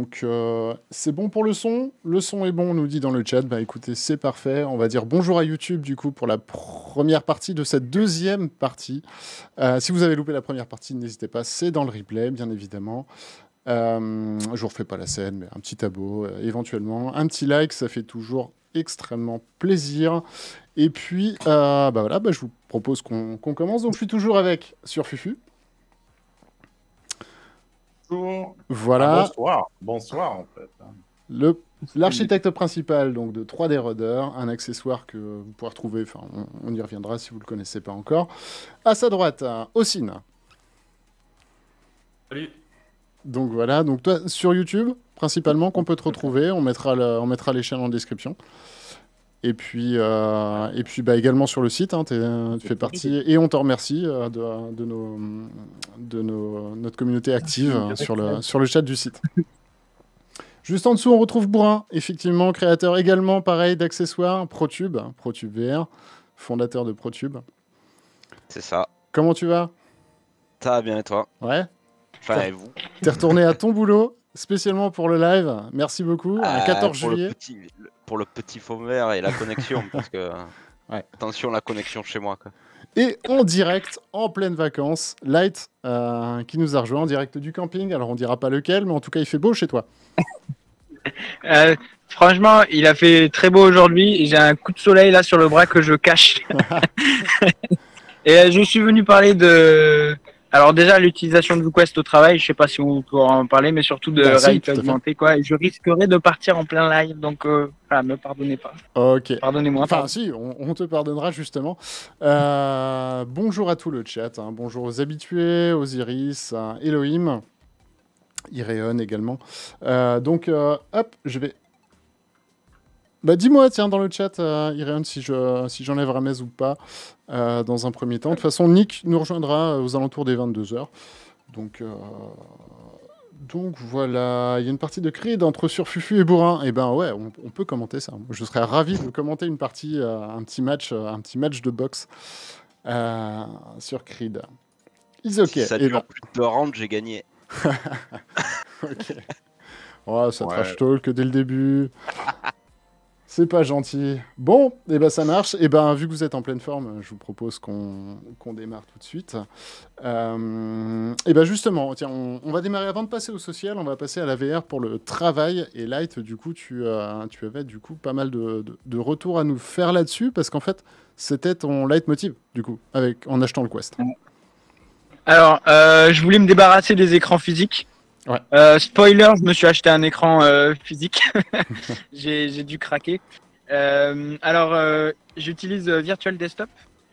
Donc, c'est bon pour le son. Le son est bon, on nous dit dans le chat. Bah écoutez, c'est parfait. On va dire bonjour à YouTube, du coup, pour la première partie de cette deuxième partie. Si vous avez loupé la première partie, n'hésitez pas, c'est dans le replay, bien évidemment. Je vous refais pas la scène, mais un petit abo, éventuellement. Un petit like, ça fait toujours extrêmement plaisir. Et puis, bah voilà, bah, je vous propose qu'on commence. Donc, je suis toujours avec sur Fufu. Bonjour. Voilà. Ah, bonsoir. Bonsoir, en fait. L'architecte principal donc, de 3D Rudder, un accessoire que vous pourrez retrouver, enfin, on y reviendra si vous ne le connaissez pas encore. À sa droite, Ossine. Salut. Donc voilà, donc toi, sur YouTube, principalement, qu'on peut te retrouver. On mettra les chaînes en description. Et puis bah, également sur le site, hein, tu fais partie, et on te remercie de notre communauté active sur le chat du site. Juste en dessous, on retrouve Bourrin, effectivement, créateur également, pareil, d'accessoires, ProTube VR, fondateur de ProTube. C'est ça. Comment tu vas? Ça va bien et toi? Ouais. Enfin, et vous? T'es retourné à ton boulot, spécialement pour le live. Merci beaucoup, à 14 juillet. Pour le petit fond vert et la connexion, parce que... Ouais. Attention, la connexion chez moi, quoi. Et en direct, en pleine vacances, Light, qui nous a rejoint en direct du camping. Alors, on dira pas lequel, mais en tout cas, il fait beau chez toi. Franchement, il a fait très beau aujourd'hui. J'ai un coup de soleil là sur le bras que je cache. Et je suis venu parler de... Alors déjà, l'utilisation de VueQuest au travail, je sais pas si on peut en parler, mais surtout de réalité augmentée, quoi. Et je risquerais de partir en plein live, donc voilà, me pardonnez pas. Ok. Pardonnez-moi. Enfin, si, on te pardonnera justement. Bonjour à tout le chat. Hein. Bonjour aux habitués, Osiris, Elohim, Iréon également. Donc, hop, je vais... Bah, dis-moi, tiens, dans le chat, Iréon, si j'enlève Ramez ou pas, dans un premier temps. De toute façon, Nick nous rejoindra aux alentours des 22h. Donc voilà, il y a une partie de Creed entre Surfufu et Bourrin. Et ben ouais, on peut commenter ça. Je serais ravi de commenter une partie, un petit match de boxe sur Creed. Is ok. Si ça dure plus de 2 rounds, j'ai gagné. Ok. Oh, ça trash talk dès le début. C'est pas gentil. Bon, et ben ça marche. Et ben vu que vous êtes en pleine forme, je vous propose qu'on démarre tout de suite. Et ben justement, tiens, on va démarrer avant de passer au social. On va passer à la VR pour le travail. Et Light, du coup, tu avais du coup pas mal de retours à nous faire là-dessus parce qu'en fait, c'était ton leitmotiv du coup, en achetant le Quest. Alors, je voulais me débarrasser des écrans physiques. Ouais. Spoiler, je me suis acheté un écran physique. J'ai dû craquer. Alors, j'utilise Virtual Desktop.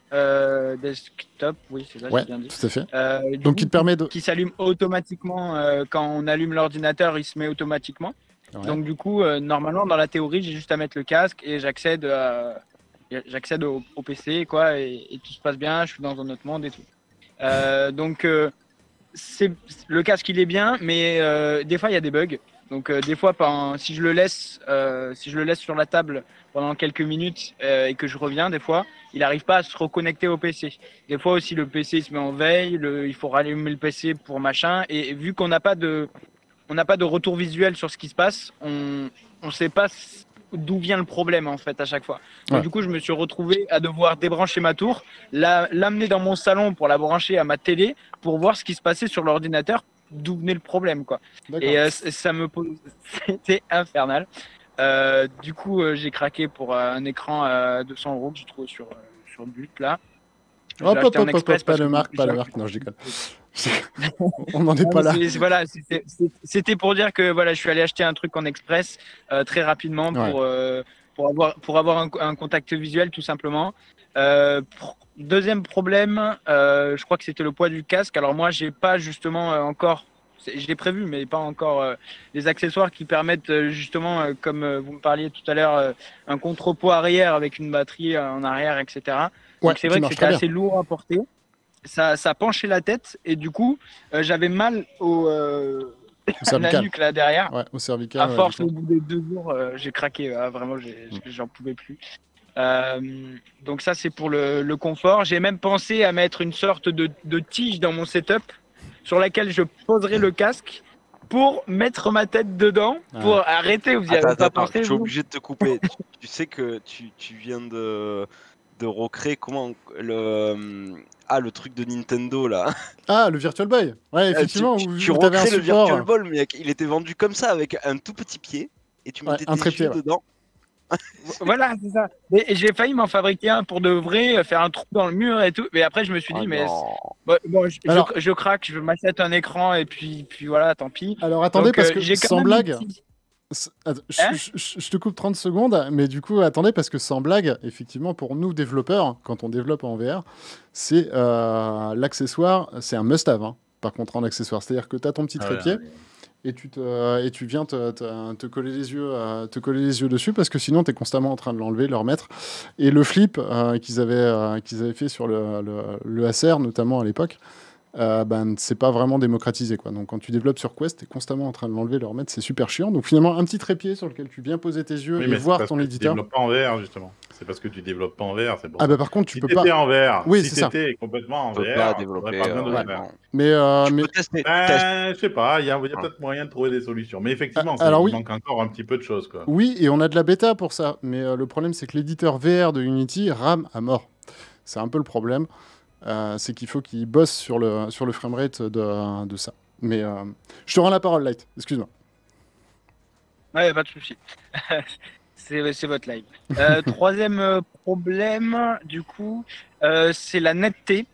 Desktop, oui, c'est ça, ouais, j'ai bien dit. Tout à fait. Donc, qui te permet de... Qui s'allume automatiquement quand on allume l'ordinateur, il se met automatiquement. Ouais. Donc, du coup, normalement, dans la théorie, j'ai juste à mettre le casque et j'accède au PC, quoi, et tout se passe bien. Je suis dans un autre monde et tout. Donc, le casque il est bien, mais des fois il y a des bugs. Donc des fois, si je le laisse sur la table pendant quelques minutes et que je reviens, des fois, il n'arrive pas à se reconnecter au PC. Des fois aussi, le PC il se met en veille, il faut rallumer le PC pour machin. Et vu qu'on n'a pas de retour visuel sur ce qui se passe, on ne sait pas d'où vient le problème en fait à chaque fois. Donc, du coup, je me suis retrouvé à devoir débrancher ma tour, l'amener dans mon salon pour la brancher à ma télé pour voir ce qui se passait sur l'ordinateur, d'où venait le problème, quoi. Et c'était infernal. Du coup, j'ai craqué pour un écran à 200 € que j'ai trouvé sur But là. Hop, pas de marque, non, je déconne. On n'en est pas là. Voilà, c'était pour dire que voilà, je suis allé acheter un truc en express très rapidement pour avoir un contact visuel tout simplement. Deuxième problème, je crois que c'était le poids du casque. Alors moi, j'ai pas justement encore, je l'ai prévu, mais pas encore les accessoires qui permettent justement, comme vous me parliez tout à l'heure, un contrepoids arrière avec une batterie en arrière, etc. Donc c'est vrai que c'était assez lourd à porter. Ça penchait la tête et du coup, j'avais mal à la nuque là derrière. Ouais, au cervical. À force, au bout des 2 jours, j'ai craqué. Vraiment, j'en pouvais plus. Donc ça, c'est pour le confort. J'ai même pensé à mettre une sorte de tige dans mon setup sur laquelle je poserais le casque pour mettre ma tête dedans, pour arrêter. Vous y avez pas pensé, je suis obligé de te couper. Tu sais que tu viens de recréer le truc de Nintendo là. Ah, le Virtual Boy. Ouais, effectivement. Tu recrées le Virtual Boy, mais il était vendu comme ça avec un tout petit pied et tu mettais tes yeux dedans. Voilà, c'est ça. Et j'ai failli m'en fabriquer un pour de vrai, faire un trou dans le mur et tout. Mais après, je me suis dit, mais bon, je craque, je m'achète un écran et puis voilà, tant pis. Alors attendez, parce que sans blague. Je te coupe 30 secondes, mais du coup, attendez, parce que sans blague, effectivement, pour nous développeurs, quand on développe en VR, c'est l'accessoire, c'est un must-have, hein, par contre, en accessoire. C'est-à-dire que tu as ton petit trépied et tu viens te coller les yeux dessus, parce que sinon, tu es constamment en train de l'enlever, de le remettre. Et le flip qu'ils avaient fait sur le ACR, notamment à l'époque, c'est pas vraiment démocratisé, quoi. Donc quand tu développes sur Quest, t'es constamment en train de l'enlever, de le remettre, c'est super chiant. Donc finalement, un petit trépied sur lequel tu viens poser tes yeux et voir ton éditeur. Tu développes pas en VR, justement. C'est parce que tu développes pas en VR, c'est bon. Ah bah par contre, tu peux pas. Si t'étais en VR, oui, si t'étais complètement en VR, pas développer. Mais je sais pas, il y a peut-être moyen de trouver des solutions. Mais effectivement, il manque encore un petit peu de choses, quoi. Oui, et on a de la bêta pour ça. Mais le problème, c'est que l'éditeur VR de Unity rame à mort. C'est un peu le problème. C'est qu'il faut qu'ils bossent sur le framerate de ça. Mais je te rends la parole, Light. Excuse-moi. Ouais, pas de souci. c'est votre live. Troisième problème, du coup, c'est la netteté.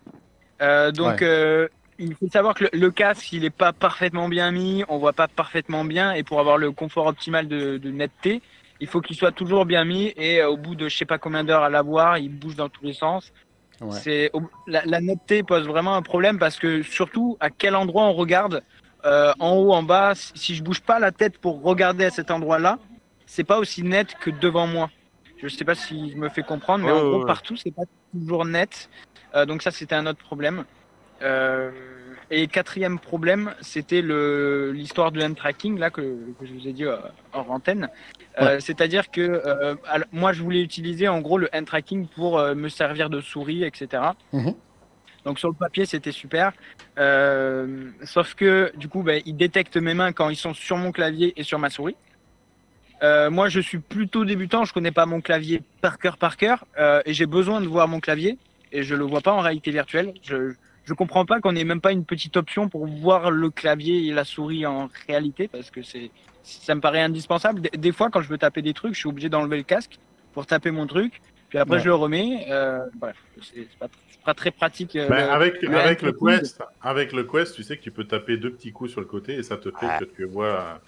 Il faut savoir que le casque, il n'est pas parfaitement bien mis, on voit pas parfaitement bien, et pour avoir le confort optimal de netteté, il faut qu'il soit toujours bien mis, et au bout de je sais pas combien d'heures à l'avoir, il bouge dans tous les sens. Ouais. La netteté pose vraiment un problème, parce que surtout à quel endroit on regarde, en haut, en bas, si je bouge pas la tête pour regarder à cet endroit-là, c'est pas aussi net que devant moi. Je sais pas si je me fais comprendre, mais en gros, partout, c'est pas toujours net. Donc ça, c'était un autre problème. Et quatrième problème, c'était l'histoire du hand tracking là que je vous ai dit hors antenne. C'est-à-dire que moi, je voulais utiliser en gros le hand tracking pour me servir de souris, etc. Donc sur le papier, c'était super. Sauf que du coup, il détecte mes mains quand ils sont sur mon clavier et sur ma souris. Moi, je suis plutôt débutant, je connais pas mon clavier par cœur, et j'ai besoin de voir mon clavier, et je le vois pas en réalité virtuelle. Je comprends pas qu'on ait même pas une petite option pour voir le clavier et la souris en réalité, parce que ça me paraît indispensable. Des fois, quand je veux taper des trucs, je suis obligé d'enlever le casque pour taper mon truc, puis après je le remets. Bref, c'est pas très pratique. Avec le Quest, tu sais que tu peux taper 2 petits coups sur le côté et ça te fait que tu vois.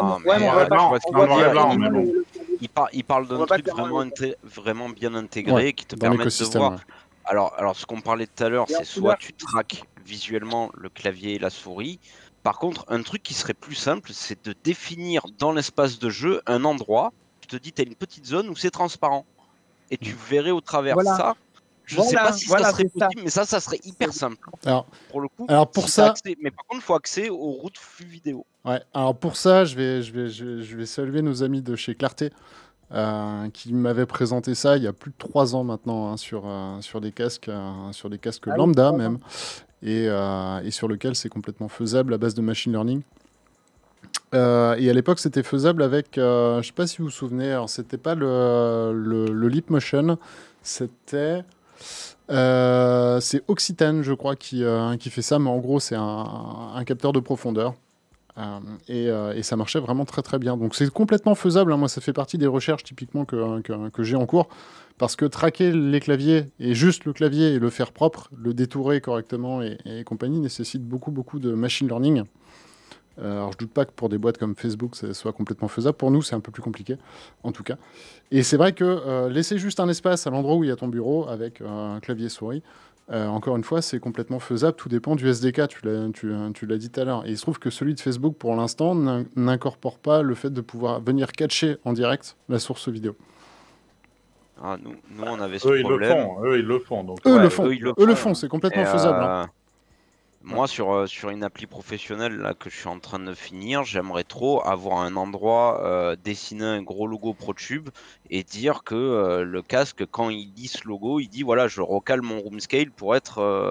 Il parle d'un truc vraiment bien intégré qui te permet de voir. Alors, ce qu'on parlait tout à l'heure, c'est soit tu traques visuellement le clavier et la souris. Par contre, un truc qui serait plus simple, c'est de définir dans l'espace de jeu un endroit. Tu te dis, tu as une petite zone où c'est transparent. Et tu verrais au travers ça. Je sais pas si ça serait possible, mais ça serait hyper simple. Alors, pour le coup, pour ça... mais par contre, il faut accès aux routes flux vidéo. Ouais, alors pour ça, je vais saluer nos amis de chez Clarté. Qui m'avait présenté ça il y a plus de 3 ans maintenant, hein, sur des casques lambda même, et sur lequel c'est complètement faisable à base de machine learning. Et à l'époque, c'était faisable avec, je sais pas si vous vous souvenez, alors c'était pas le Leap Motion, c'était... c'est Occitane, je crois, qui fait ça, mais en gros, c'est un capteur de profondeur. Et ça marchait vraiment très très bien. Donc c'est complètement faisable, hein. Moi, ça fait partie des recherches typiquement que j'ai en cours. Parce que traquer les claviers, et juste le clavier, et le faire propre, le détourer correctement et compagnie, nécessite beaucoup de machine learning. Alors je doute pas que pour des boîtes comme Facebook, ça soit complètement faisable. Pour nous, c'est un peu plus compliqué, en tout cas. Et c'est vrai que laisser juste un espace à l'endroit où il y a ton bureau, avec un clavier souris, encore une fois, c'est complètement faisable. Tout dépend du SDK, tu l'as dit tout à l'heure. Et il se trouve que celui de Facebook, pour l'instant, n'incorpore pas le fait de pouvoir venir catcher en direct la source vidéo. Ah, nous, on avait ce problème. Eux, ils le font. Donc, eux le font, c'est complètement faisable. Hein. Moi, sur une appli professionnelle là, que je suis en train de finir, j'aimerais trop avoir un endroit, dessiner un gros logo ProTube et dire que le casque, quand il lit ce logo, il dit voilà, je recale mon room scale pour être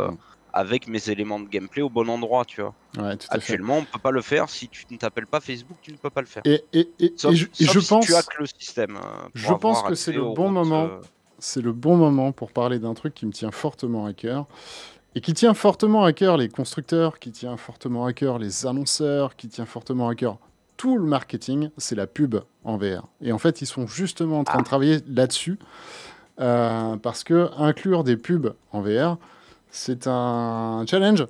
avec mes éléments de gameplay au bon endroit, tu vois. Ouais, tout à Actuellement, on peut pas le faire. Si tu ne t'appelles pas Facebook, tu ne peux pas le faire. Et je si pense, tu hackes le système. Je pense que c'est le bon moment. C'est le bon moment pour parler d'un truc qui me tient fortement à cœur. Et qui tient fortement à cœur les constructeurs, qui tient fortement à cœur les annonceurs, qui tient fortement à cœur tout le marketing, c'est la pub en VR. Et en fait, ils sont justement en train de travailler là-dessus, parce que inclure des pubs en VR, c'est un challenge.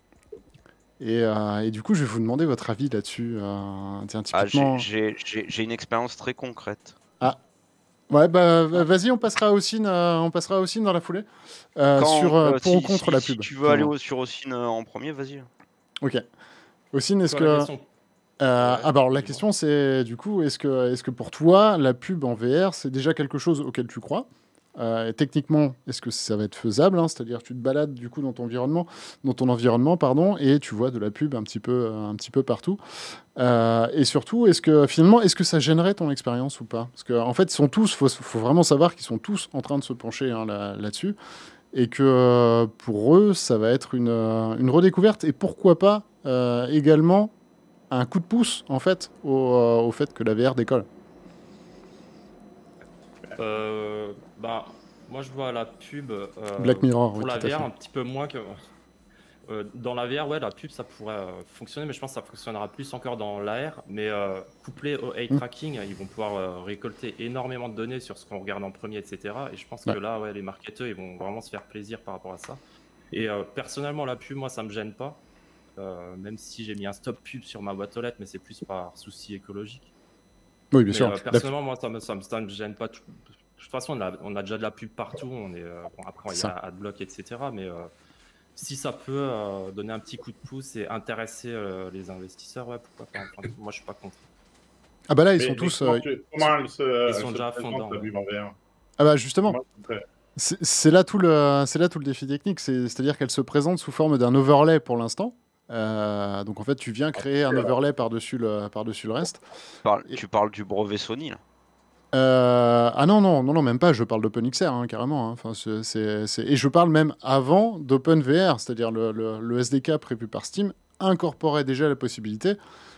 Et du coup, je vais vous demander votre avis là-dessus. Tiens, typiquement... j'ai une expérience très concrète. Ah, ouais, bah vas-y, on passera à Ossine dans la foulée. Pour ou contre la pub. Si tu veux aller sur Ossine en premier, vas-y. Ok. Ossine, est-ce que... alors la question c'est du coup, est-ce que pour toi la pub en VR c'est déjà quelque chose auquel tu crois? Et techniquement, est-ce que ça va être faisable, hein? C'est-à-dire tu te balades du coup dans ton environnement, pardon, et tu vois de la pub un petit peu partout. Et surtout, est-ce que ça gênerait ton expérience ou pas? Parce qu'en fait, ils sont tous, faut vraiment savoir qu'ils sont tous en train de se pencher là-dessus, et que pour eux, ça va être une redécouverte, et pourquoi pas également un coup de pouce en fait au fait que la VR décolle. Moi je vois la pub Black Mirror pour la VR un petit peu moins que dans la VR. Ouais, la pub ça pourrait fonctionner, mais je pense que ça fonctionnera plus encore dans l'AR. Mais couplé au eye tracking, ils vont pouvoir récolter énormément de données sur ce qu'on regarde en premier, etc. Et je pense que là, les marketeurs ils vont vraiment se faire plaisir par rapport à ça. Et personnellement, la pub, moi ça me gêne pas. Même si j'ai mis un stop pub sur ma boîte aux lettres, mais c'est plus par souci écologique. Oui, bien sûr. Personnellement, moi, ça me gêne pas. De toute façon, on a déjà de la pub partout. Après, il y a Adblock, etc. Mais si ça peut donner un petit coup de pouce et intéresser les investisseurs, ouais, pourquoi pas. Enfin, moi, je suis pas contre. Ah bah là, ils sont tous... ils sont déjà à fond dedans. Ah bah justement. C'est là tout le défi technique, c'est-à-dire qu'elle se présente sous forme d'un overlay pour l'instant. Donc en fait, tu viens créer un overlay par-dessus le reste. Tu parles du brevet Sony là. Ah non, même pas. Je parle d'OpenXR hein, carrément. Hein. Enfin, et je parle même avant d'OpenVR, c'est-à-dire le SDK prévu par Steam incorporait déjà la possibilité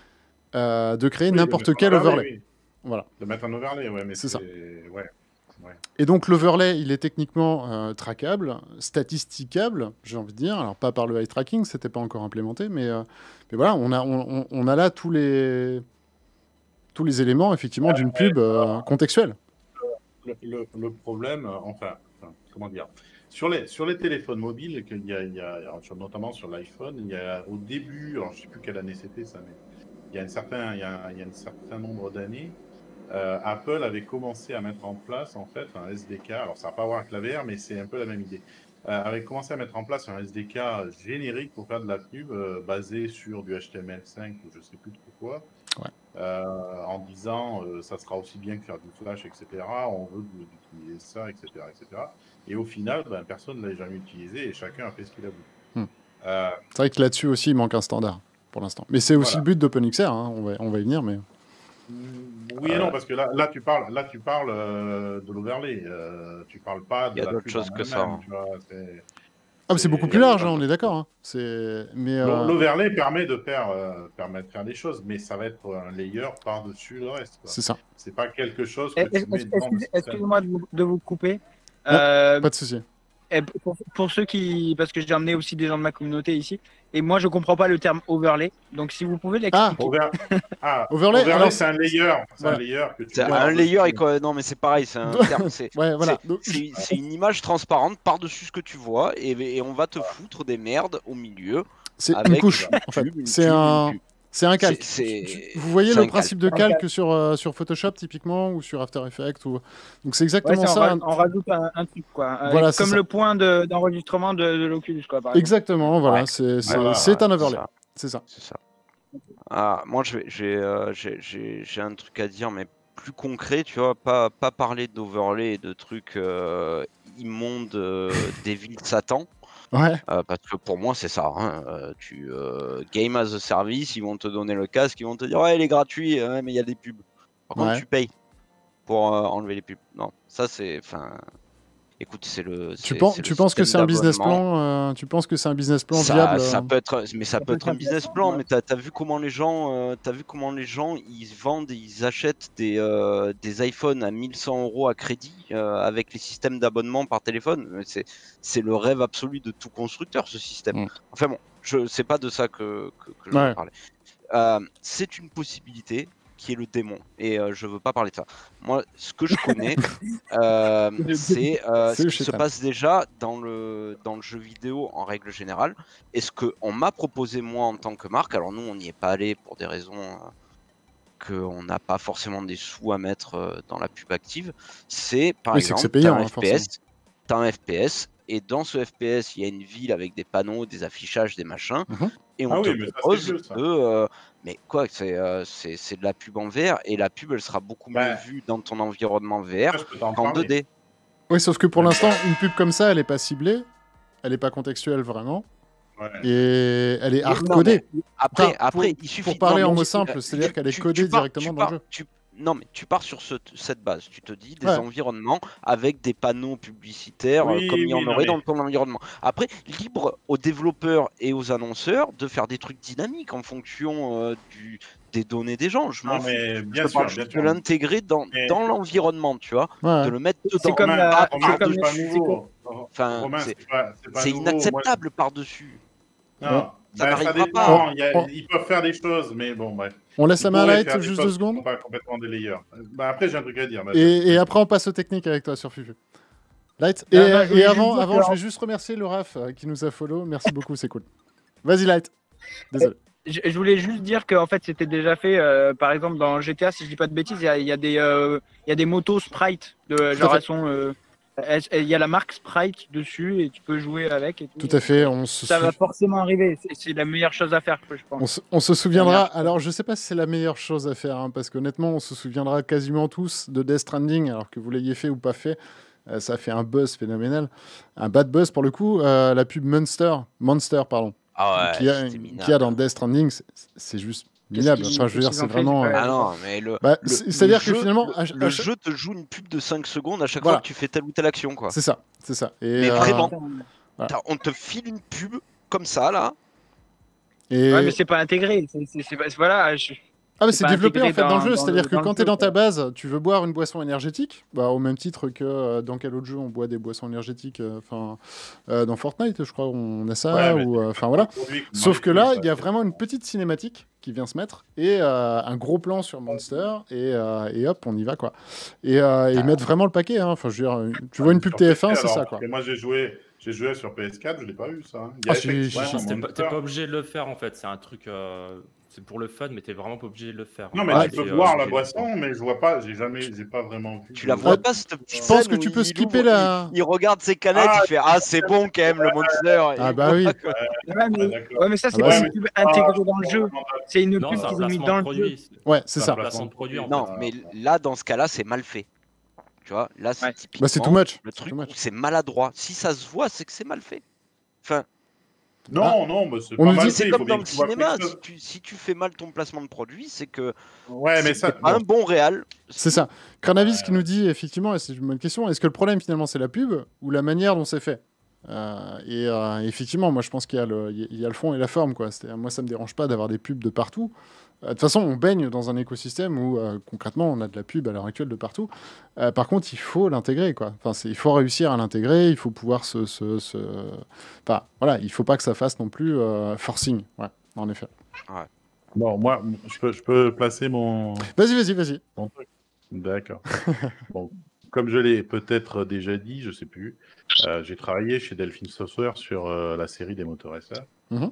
de créer n'importe quel overlay. Oui. Voilà. De mettre un overlay, ouais, mais c'est ça. Ouais. Et donc l'overlay, il est techniquement trackable, statisticable, j'ai envie de dire. Alors pas par le eye tracking, c'était pas encore implémenté, mais voilà, on a là tous les éléments effectivement d'une pub contextuelle. Le problème, comment dire, sur les téléphones mobiles, notamment sur l'iPhone, il y a au début, alors je sais plus quelle année c'était ça, mais il y a un certain nombre d'années. Apple avait commencé à mettre en place en fait un SDK, alors ça n'a pas à voir avec la VR, mais c'est un peu la même idée. Avait commencé à mettre en place un SDK générique pour faire de la pub basé sur du HTML5 ou je sais plus trop quoi, en disant ça sera aussi bien que faire du Flash, etc. On veut utiliser ça, etc., etc. Et au final, personne ne l'a jamais utilisé et chacun a fait ce qu'il a voulu. C'est vrai que là-dessus aussi, il manque un standard pour l'instant. Mais c'est aussi le but d'OpenXR, hein. On va y venir, mais... Oui et non, parce que là tu parles de l'overlay. Tu parles pas de la pub. Il y a d'autres choses que ça. Hein. C'est beaucoup plus large, hein, on est d'accord. Hein. L'overlay permet de faire des choses, mais ça va être un layer par-dessus le reste. C'est ça. C'est pas quelque chose que tu mets dans le système. Excusez-moi de vous couper. Pas de souci. Pour ceux qui... Parce que j'ai amené aussi des gens de ma communauté ici. Et moi, je comprends pas le terme overlay. Donc, si vous pouvez l'expliquer. Overlay, c'est un layer. C'est un layer que tu un layer. Non, mais c'est pareil. C'est un terme. C'est une image transparente par-dessus ce que tu vois. Et on va te foutre des merdes au milieu. C'est une couche, en fait. C'est un calque. Vous voyez le principe de calque sur Photoshop typiquement ou sur After Effects Donc c'est exactement ça. On rajoute un truc quoi. Voilà, comme le point d'enregistrement de l'Oculus quoi. Exactement, voilà. C'est un overlay. C'est ça. Moi j'ai un truc à dire mais plus concret, tu vois, pas parler d'overlay et de trucs immondes, Devil Satan. Ouais. Parce que pour moi c'est ça, hein. Game as a service, ils vont te donner le casque, ils vont te dire ouais il est gratuit, mais il y a des pubs. Par contre tu payes pour enlever les pubs. Non, ça c'est, écoute, c'est le. Tu penses que c'est un business plan tu penses que c'est un business plan viable Ça peut être, mais ça peut être un business plan. Mais t'as vu comment les gens, ils vendent, ils achètent des iPhones à 1100 € à crédit avec les systèmes d'abonnement par téléphone. C'est le rêve absolu de tout constructeur, ce système. Enfin bon, c'est pas de ça que je veux parler. C'est une possibilité qui est le démon, et je veux pas parler de ça. Moi, ce que je connais, c'est ce qui se passe déjà dans le jeu vidéo en règle générale, et ce qu'on m'a proposé moi en tant que marque. Alors nous, on n'y est pas allé pour des raisons qu'on n'a pas forcément des sous à mettre dans la pub active. C'est par exemple, t'as un FPS, et dans ce FPS, il y a une ville avec des panneaux, des affichages, des machins, et on te propose de... mais quoi, c'est de la pub en VR, et la pub, elle sera beaucoup mieux vue dans ton environnement VR qu'en 2D. Oui, sauf que pour l'instant, une pub comme ça, elle n'est pas ciblée, elle n'est pas contextuelle vraiment, et elle est hard-codée. Après, il suffit... Pour parler en mots simples, c'est-à-dire qu'elle est codée directement dans le jeu. Non, mais tu pars sur cette base. Tu te dis des environnements avec des panneaux publicitaires comme il y en aurait dans ton environnement. Après, libre aux développeurs et aux annonceurs de faire des trucs dynamiques en fonction des données des gens. Je m'en fous. Bien sûr, de l'intégrer dans l'environnement, tu vois, de le mettre dedans. C'est comme Enfin, c'est inacceptable par-dessus. Non. Ça n'arrivera pas. Ils peuvent faire des choses, mais bon, bref. On laisse la main à Light juste 2 secondes. Pas complètement des layers. Après, j'ai un truc à dire. Et après, on passe aux techniques avec toi sur Fufu. Light. Et avant, je vais juste remercier le Raf qui nous a follow. Merci beaucoup, c'est cool. Vas-y, Light. Désolé. Je voulais juste dire qu'en fait, c'était déjà fait. Par exemple, dans GTA, si je dis pas de bêtises, il y a des motos sprite. Genre, elles sont. Il y a la marque Sprite dessus et tu peux jouer avec. Et tout. Tout à fait. Ça va forcément arriver. C'est la meilleure chose à faire, je pense. On se souviendra. Alors, je sais pas si c'est la meilleure chose à faire, parce qu'honnêtement, on se souviendra quasiment tous de Death Stranding, alors que vous l'ayez fait ou pas fait. Ça a fait un buzz phénoménal. Un bad buzz pour le coup. La pub Monster, pardon. Qui a dans Death Stranding, c'est juste minable. Enfin, je veux dire, c'est vraiment. Ah non, mais c'est-à-dire que finalement. Le jeu te joue une pub de 5 secondes à chaque fois que tu fais telle ou telle action, quoi. C'est ça. Et mais vraiment, on te file une pub comme ça, là. Ouais, mais c'est pas intégré. Voilà. Ah, mais c'est développé en fait dans le jeu, c'est-à-dire que quand tu es dans ta base, tu veux boire une boisson énergétique, au même titre que dans quel autre jeu on boit des boissons énergétiques, dans Fortnite, je crois, on a ça, voilà. Sauf que là, il y a vraiment une petite cinématique qui vient se mettre, et un gros plan sur Monster, et hop, on y va, quoi. Et ils mettent vraiment le paquet, enfin, je veux dire, tu vois une pub TF1, c'est ça, quoi. Moi, j'ai joué sur PS4, je l'ai pas eu, ça. T'es pas obligé de le faire, en fait, c'est un truc... C'est pour le fun, mais t'es vraiment pas obligé de le faire. Non, mais tu peux boire la boisson, mais je vois pas, j'ai pas vraiment vu. Tu la vois pas, cette petite scène. Je pense que tu peux skipper la. Il regarde ses canettes, il fait c'est bon quand même le Monster. Ah bah oui. Mais ça, c'est pas une pub intégrée dans le jeu. C'est une pub qu'ils ont mis dans le jeu. Ouais, c'est ça. Non, mais là, dans ce cas-là, c'est mal fait. Tu vois, là, c'est typiquement. Bah, c'est too much. Le truc, c'est maladroit. Si ça se voit, c'est que c'est mal fait. Enfin. Non, mais c'est pas mal. C'est comme dans le cinéma. Si tu fais mal ton placement de produit, c'est que mais ça, pas un bon réal. C'est ça. Carnavis qui nous dit effectivement, et c'est une bonne question, est-ce que le problème finalement c'est la pub ou la manière dont c'est fait effectivement, moi je pense qu'il y a le fond et la forme, quoi. Moi ça me dérange pas d'avoir des pubs de partout. De toute façon, on baigne dans un écosystème où concrètement on a de la pub à l'heure actuelle de partout. Par contre, il faut l'intégrer, quoi. Enfin, il faut réussir à l'intégrer, il faut pouvoir Enfin, voilà, il faut pas que ça fasse non plus forcing, en effet. Ouais. Bon, moi, je peux placer mon... Vas-y. Mon truc. D'accord. Bon, comme je l'ai peut-être déjà dit, je sais plus, j'ai travaillé chez Delphine Software sur la série des motoresseurs.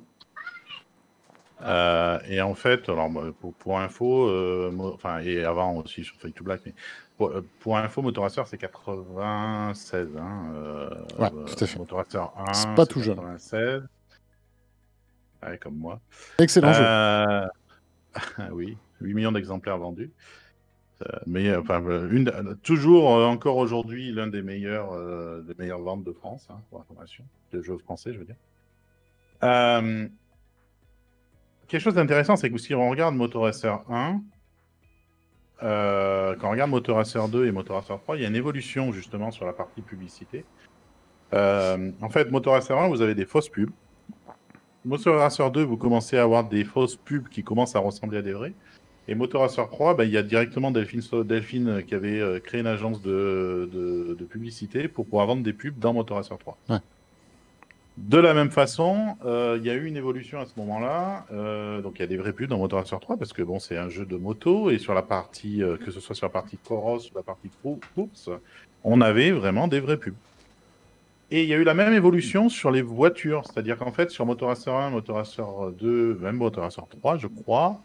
Et en fait, alors pour info, et avant aussi sur Fake to Black, mais pour info, Motoracer c'est 96. Ouais, tout à fait. Motoracer 1, c'est pas tout jeune. 96. Ouais, comme moi. Excellent jeu. Oui, 8 millions d'exemplaires vendus. Mais toujours encore aujourd'hui l'un des meilleures ventes de France, pour information, de jeux français, je veux dire. Quelque chose d'intéressant, c'est que si on regarde Motoracer 1, quand on regarde Motoracer 2 et Motoracer 3, il y a une évolution justement sur la partie publicité. En fait, Motoracer 1, vous avez des fausses pubs. Motoracer 2, vous commencez à avoir des fausses pubs qui commencent à ressembler à des vraies. Et Motoracer 3, il y a directement Delphine qui avait créé une agence de publicité pour pouvoir vendre des pubs dans Motoracer 3. Ouais. De la même façon, il y a eu une évolution à ce moment-là. Donc il y a des vraies pubs dans Motoracer 3 parce que bon, c'est un jeu de moto et sur la partie, que ce soit sur la partie Coros ou la partie course, on avait vraiment des vraies pubs. Et il y a eu la même évolution sur les voitures, c'est-à-dire qu'en fait sur Motoracer 1, Motoracer 2, même Motoracer 3, je crois,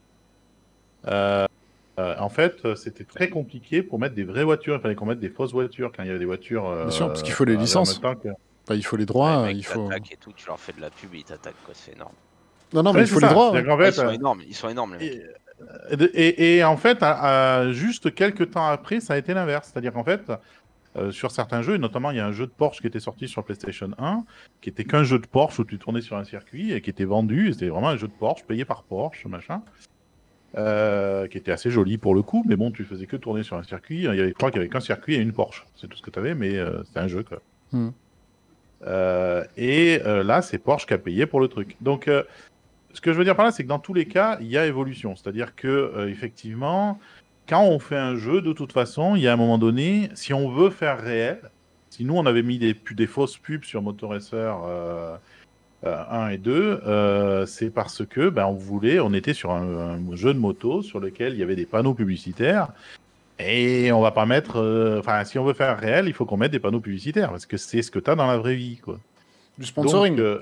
en fait, c'était très compliqué pour mettre des vraies voitures. Il fallait qu'on mette des fausses voitures quand il y avait des voitures. Bien sûr, parce qu'il faut les licences. Il faut les droits. Ouais, mec, il faut. Et tout, tu leur fais de la pub et ils t'attaquent, quoi. C'est énorme. Non, mais il faut les droits. En fait, ils sont énormes, les mecs. Et en fait, juste quelques temps après, ça a été l'inverse. C'est-à-dire qu'en fait, sur certains jeux, notamment il y a un jeu de Porsche qui était sorti sur PlayStation 1, qui était qu'un jeu de Porsche où tu tournais sur un circuit et qui était vendu. C'était vraiment un jeu de Porsche payé par Porsche, machin. Qui était assez joli pour le coup, mais bon, tu faisais que tourner sur un circuit. Je crois qu'il n'y avait qu'un circuit et une Porsche. C'est tout ce que tu avais, mais c'était un jeu, quoi. Là, c'est Porsche qui a payé pour le truc. Donc, ce que je veux dire par là, c'est que dans tous les cas, il y a évolution. C'est-à-dire que, effectivement, quand on fait un jeu, de toute façon, il y a un moment donné, si on veut faire réel, si nous, on avait mis des fausses pubs sur Motoracer 1 et 2, c'est parce que on était sur un jeu de moto sur lequel il y avait des panneaux publicitaires et on va pas mettre si on veut faire réel, il faut qu'on mette des panneaux publicitaires parce que c'est ce que tu as dans la vraie vie, quoi. Du sponsoring. Donc,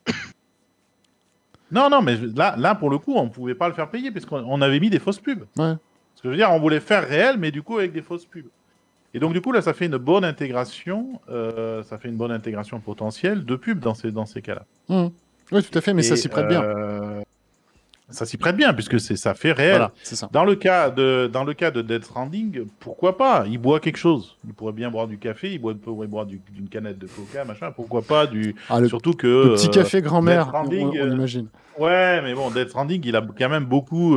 non, mais là pour le coup, on pouvait pas le faire payer parce qu'on avait mis des fausses pubs. Ouais. Ce que je veux dire, on voulait faire réel, mais du coup avec des fausses pubs. Et donc, du coup, là, ça fait une bonne intégration potentielle de pub dans ces cas-là. Oui, tout à fait, mais ça s'y prête bien. Ça s'y prête bien, puisque ça fait réel. Voilà, c'est ça. Dans le cas de Death Stranding, pourquoi pas? Il boit quelque chose. Il pourrait bien boire du café, il pourrait boire d'une canette de coca, machin. Pourquoi pas surtout que... Le petit café grand-mère, on imagine. Ouais, mais bon, Death Stranding, il a quand même beaucoup...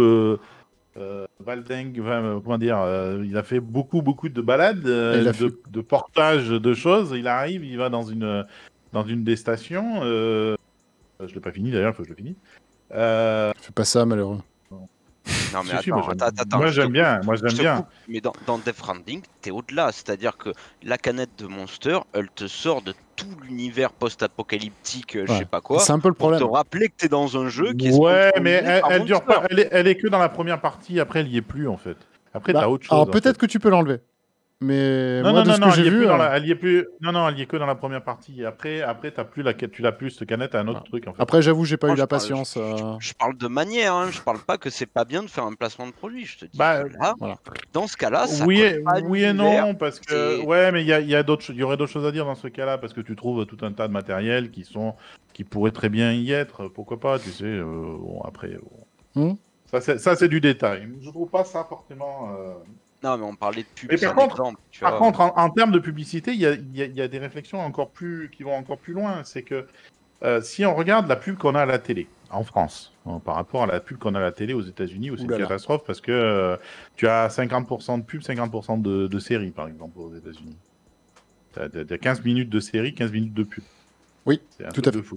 comment dire, il a fait beaucoup de balades, de portages de choses. Il arrive, il va dans une des stations. Je l'ai pas fini d'ailleurs, il faut que je le finisse. Fais pas ça, malheureux. Non mais attends, moi j'aime bien. Mais dans Death Stranding, t'es au-delà, c'est-à-dire que la canette de Monster, elle te sort de tout l'univers post-apocalyptique, je sais pas quoi. C'est un peu le problème. Pour te rappeler que t'es dans un jeu qui est... Ouais, mais elle dure pas. Elle est que dans la première partie. Après, elle y est plus en fait. Après, t'as autre chose. Alors peut-être que tu peux l'enlever. Mais non, moi, de ce que j'ai vu, elle y est plus. Non, elle y est que dans la première partie. Après, tu l'as plus cette canette à un autre truc. En fait. Après, j'avoue, j'ai pas eu la patience. Je parle de manière, hein. Je parle pas que c'est pas bien de faire un placement de produit. Je te dis. Dans ce cas-là, ça oui et non, parce que ouais, mais il y aurait d'autres choses à dire dans ce cas-là, parce que tu trouves tout un tas de matériel qui pourrait très bien y être. Pourquoi pas, tu sais. Bon, après, ça c'est du détail. Je trouve pas ça forcément. Non, mais on parlait de pub. Mais par contre, en termes de publicité, il y a des réflexions qui vont encore plus loin. C'est que si on regarde la pub qu'on a à la télé, en France, par rapport à la pub qu'on a à la télé aux États-Unis, où c'est une catastrophe, parce que tu as 50% de pub, 50% de séries, par exemple, aux États-Unis. Tu as 15 minutes de série, 15 minutes de pub. Oui, tout à fait. Fou.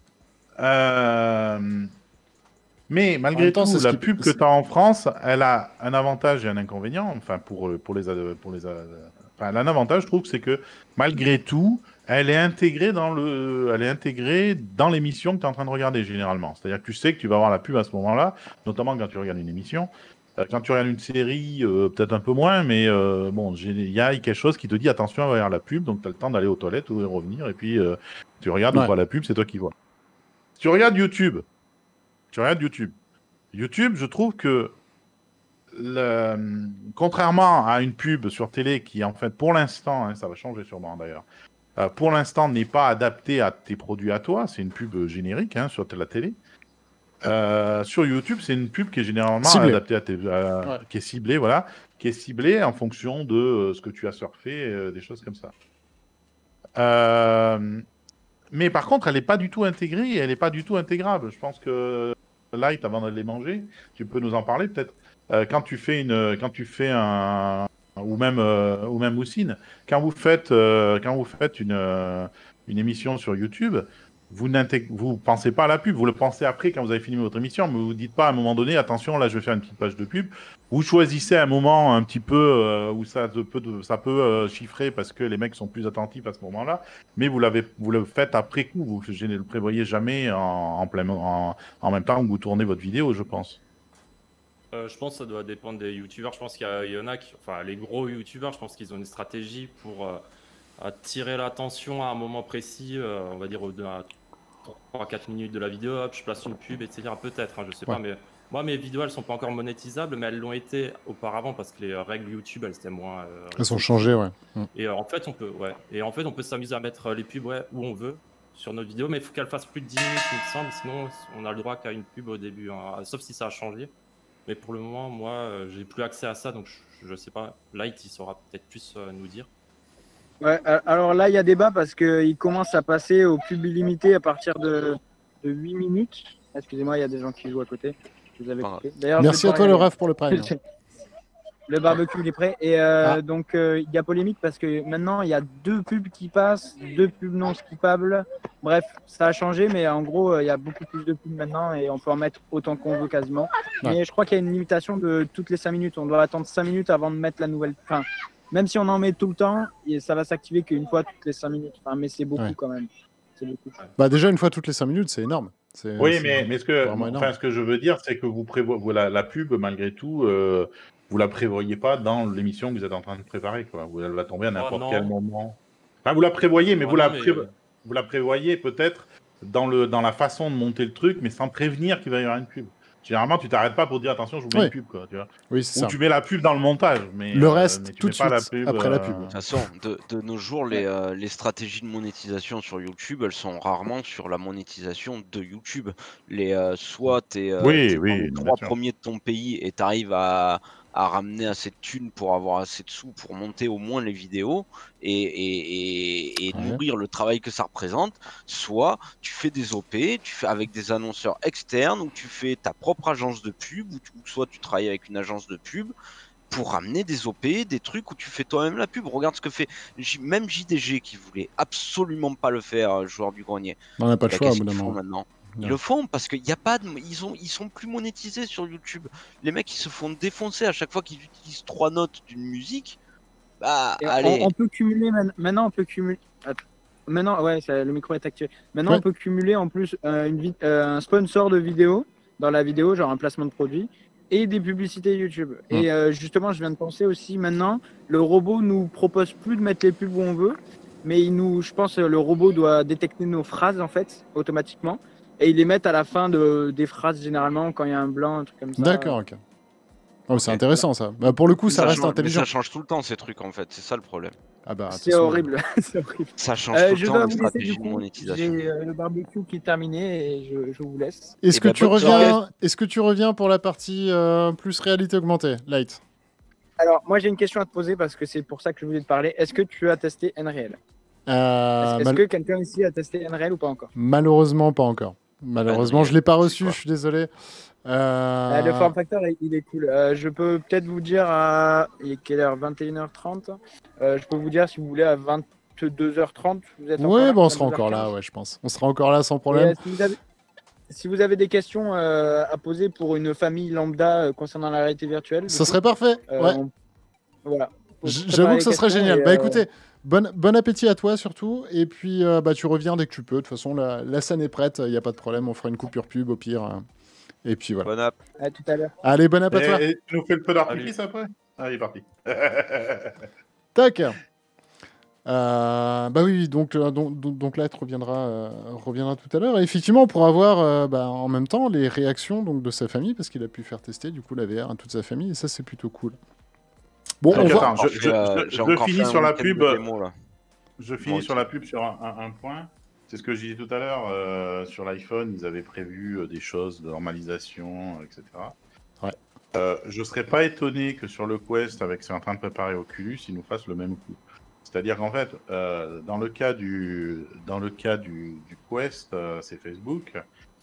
Mais malgré tout, la pub que tu as en France, elle a un avantage et un inconvénient. Enfin, un avantage, je trouve, c'est que malgré tout, elle est intégrée dans l'émission que tu es en train de regarder généralement. C'est-à-dire que tu sais que tu vas avoir la pub à ce moment-là, notamment quand tu regardes une émission. Quand tu regardes une série, peut-être un peu moins, mais bon, il y a quelque chose qui te dit attention, il va y avoir la pub, donc tu as le temps d'aller aux toilettes ou de revenir, et puis tu regardes ou pas la pub, c'est toi qui vois. Si tu regardes YouTube, je trouve que contrairement à une pub sur télé qui, en fait, pour l'instant, ça va changer sûrement d'ailleurs, pour l'instant n'est pas adaptée à tes produits à toi, c'est une pub générique sur la télé. Sur YouTube, c'est une pub qui est généralement adaptée qui est ciblée, voilà, qui est ciblée en fonction de ce que tu as surfé, des choses comme ça. Mais par contre, elle n'est pas du tout intégrée, elle n'est pas du tout intégrable. Je pense que Light, avant de les manger, tu peux nous en parler peut-être. Quand tu fais un ou même Moussine, quand vous faites une émission sur YouTube, vous pensez pas à la pub, vous le pensez après quand vous avez fini votre émission, mais vous dites pas à un moment donné, attention, là je vais faire une petite page de pub. Vous choisissez un moment un petit peu où ça peut chiffrer parce que les mecs sont plus attentifs à ce moment-là, mais vous le faites après coup, vous ne le prévoyez jamais en même temps que vous tournez votre vidéo, je pense. Je pense que ça doit dépendre des youtubeurs. Je pense qu'il y en a enfin, les gros youtubeurs, je pense qu'ils ont une stratégie pour attirer l'attention à un moment précis, on va dire à 3-4 minutes de la vidéo, hop, je place une pub, etc. Peut-être, hein, je sais pas, mais moi mes vidéos elles sont pas encore monétisables, mais elles l'ont été auparavant parce que les règles YouTube elles étaient moins. Elles ont changé, ouais. Et en fait on peut s'amuser à mettre les pubs où on veut sur notre vidéo, mais il faut qu'elles fassent plus de 10 minutes, il me semble, sinon on a le droit qu'à une pub au début, hein, sauf si ça a changé. Mais pour le moment, moi, j'ai plus accès à ça, donc je sais pas. Light, il saura peut-être plus nous dire. Ouais, alors là, il y a débat parce qu'il commence à passer aux pubs illimitées à partir de 8 minutes. Excusez-moi, il y a des gens qui jouent à côté. Je vous avais coupé. Merci à toi, le Raph, pour le prime. Le barbecue, il est prêt. Et donc, il y a polémique parce que maintenant, il y a 2 pubs qui passent, 2 pubs non skippables. Bref, ça a changé, mais en gros, il y a beaucoup plus de pubs maintenant et on peut en mettre autant qu'on veut quasiment. Mais je crois qu'il y a une limitation de toutes les 5 minutes. On doit attendre 5 minutes avant de mettre la nouvelle. Enfin, même si on en met tout le temps, ça va s'activer qu'une fois toutes les 5 minutes. Enfin, mais c'est beaucoup quand même. C'est beaucoup. Bah, déjà, une fois toutes les 5 minutes, c'est énorme. Oui, mais ce que je veux dire, c'est que vous prévoyez la pub, malgré tout. Vous la prévoyez pas dans l'émission que vous êtes en train de préparer, quoi. Elle va tomber à n'importe quel moment. Enfin, vous la prévoyez, mais vous la prévoyez peut-être dans la façon de monter le truc, mais sans prévenir qu'il va y avoir une pub. Généralement, tu t'arrêtes pas pour dire attention, je vous mets une pub, quoi. Tu vois. Oui, c'est ça. Ou tu mets la pub dans le montage, mais le reste mais tu tout mets de pas suite la pub, après la pub. De toute façon, de nos jours, les stratégies de monétisation sur YouTube, elles sont rarement sur la monétisation de YouTube. Soit tu es dans les 3 premiers de ton pays et tu arrives à ramener assez de thunes pour avoir assez de sous pour monter au moins les vidéos et nourrir le travail que ça représente, soit tu fais des OP, tu fais avec des annonceurs externes, ou tu fais ta propre agence de pub, ou soit tu travailles avec une agence de pub pour ramener des OP, des trucs où tu fais toi-même la pub. Regarde ce que fait même JDG qui voulait absolument pas le faire, joueur du grenier. On n'a pas le choix au bout d'un moment. Maintenant. Ils le font parce qu'il y a pas ils sont plus monétisés sur YouTube. Les mecs ils se font défoncer à chaque fois qu'ils utilisent 3 notes d'une musique. Bah allez. On peut cumuler maintenant, on peut cumuler. Maintenant, ouais, le micro est activé. Maintenant, on peut cumuler en plus un sponsor de vidéo dans la vidéo, genre un placement de produit, et des publicités YouTube. Et justement, je viens de penser aussi maintenant, le robot nous propose plus de mettre les pubs où on veut, mais je pense, le robot doit détecter nos phrases en fait automatiquement. Et ils les mettent à la fin des phrases, généralement, quand il y a un blanc, un truc comme ça. D'accord, ok. Oh, c'est intéressant, ça. Bah, pour le coup, ça reste intelligent. Ça change tout le temps, ces trucs, en fait. C'est ça, le problème. Ah bah, c'est horrible. C'est horrible. Ça change tout le temps, la stratégie de monétisation. J'ai le barbecue qui est terminé et je vous laisse. Est-ce que tu reviens pour la partie plus réalité augmentée, Light? Alors, moi, j'ai une question à te poser parce que c'est pour ça que je voulais te parler. Est-ce que tu as testé Nreal? Est-ce que quelqu'un ici a testé Nreal ou pas encore? Malheureusement, pas encore. Malheureusement, je ne l'ai pas reçu, je suis désolé. Le form factor, il est cool. Je peux peut-être vous dire il est quelle heure? 21h30. Je peux vous dire si vous voulez à 22h30. Vous êtes oui, bon, on sera encore là, ouais, je pense. On sera encore là sans problème. Si vous avez des questions à poser pour une famille lambda concernant la réalité virtuelle, ça serait parfait. Voilà. J'avoue que ça serait génial. Bah écoutez, bon appétit à toi surtout. Et puis tu reviens dès que tu peux. De toute façon, la scène est prête. Il n'y a pas de problème. On fera une coupure pub au pire. Et puis voilà. Bon app. À tout à l'heure. Allez, bon app à toi. Et tu nous fais le peu d'artifice après? Ah, il est parti. Tac. Bah oui, donc là, tu reviendra tout à l'heure. Et effectivement, on pourra voir en même temps les réactions donc, de sa famille, parce qu'il a pu faire tester du coup la VR à toute sa famille, et ça, c'est plutôt cool. Bon, je finis sur la pub. Je finis sur la pub sur un point. C'est ce que je disais tout à l'heure. Sur l'iPhone, ils avaient prévu des choses de normalisation, etc. Ouais. Je ne serais pas étonné que sur le Quest, avec ce qu'on est en train de préparer Oculus, ils nous fassent le même coup. C'est-à-dire qu'en fait, dans le cas du Quest, c'est Facebook.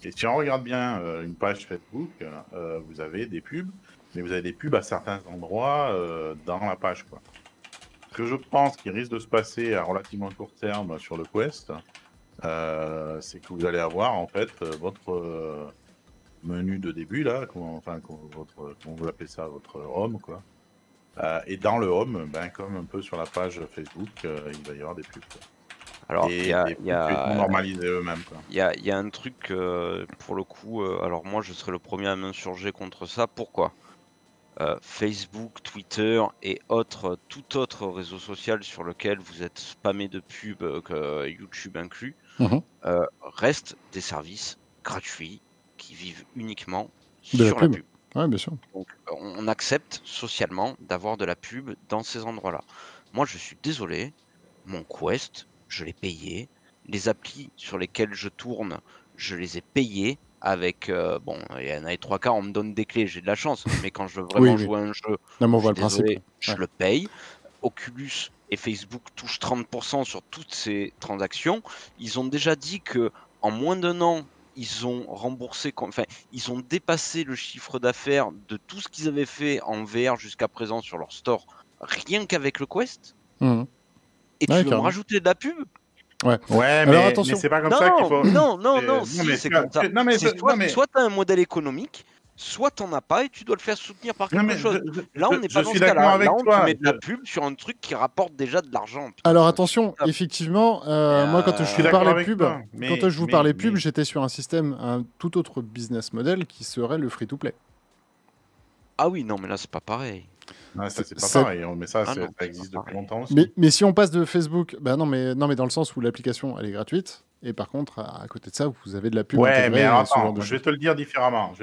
Et si on regarde bien une page Facebook, vous avez des pubs, mais vous avez des pubs à certains endroits dans la page, quoi. Ce que je pense qu'il risque de se passer à relativement court terme sur le Quest, c'est que vous allez avoir en fait votre menu de début là, comment vous appelez ça, votre home, quoi. Et dans le home, comme un peu sur la page Facebook, il va y avoir des pubs, quoi. Alors, il y a normaliser eux-mêmes. Il y a un truc, pour le coup, alors moi je serais le premier à m'insurger contre ça. Pourquoi? Facebook, Twitter et tout autre réseau social sur lequel vous êtes spammé de pubs, YouTube inclus, restent des services gratuits qui vivent uniquement sur la pub. Ouais, bien sûr. Donc on accepte socialement d'avoir de la pub dans ces endroits-là. Moi je suis désolé, mon Quest, je l'ai payé. Les applis sur lesquelles je tourne, je les ai payés avec... bon, il y en a les 3 quarts, on me donne des clés, j'ai de la chance. Mais quand je veux vraiment jouer à un jeu, je le paye. Oculus et Facebook touchent 30% sur toutes ces transactions. Ils ont déjà dit que en moins d'1 an, ils ont remboursé... Enfin, ils ont dépassé le chiffre d'affaires de tout ce qu'ils avaient fait en VR jusqu'à présent sur leur store, rien qu'avec le Quest. Et tu veux me rajouter de la pub? Ouais, alors attention. Mais c'est pas comme ça qu'il faut. Non, c'est comme ça. Soit tu as un modèle économique, soit tu n'en as pas et tu dois le faire soutenir par quelque chose. Là, on n'est pas dans ce cas-là. Là, on te met de la pub sur un truc qui rapporte déjà de l'argent. Alors attention, effectivement, moi quand je vous parlais pub, j'étais sur un système, un tout autre business model qui serait le free-to-play. Ah oui, non, mais là, c'est pas pareil. Non, ça c'est pas pareil, mais ça existe depuis longtemps aussi. Mais si on passe de Facebook, non mais dans le sens où l'application elle est gratuite, et par contre à côté de ça vous avez de la pub. Ouais, mais alors, attends, je vais te le dire différemment.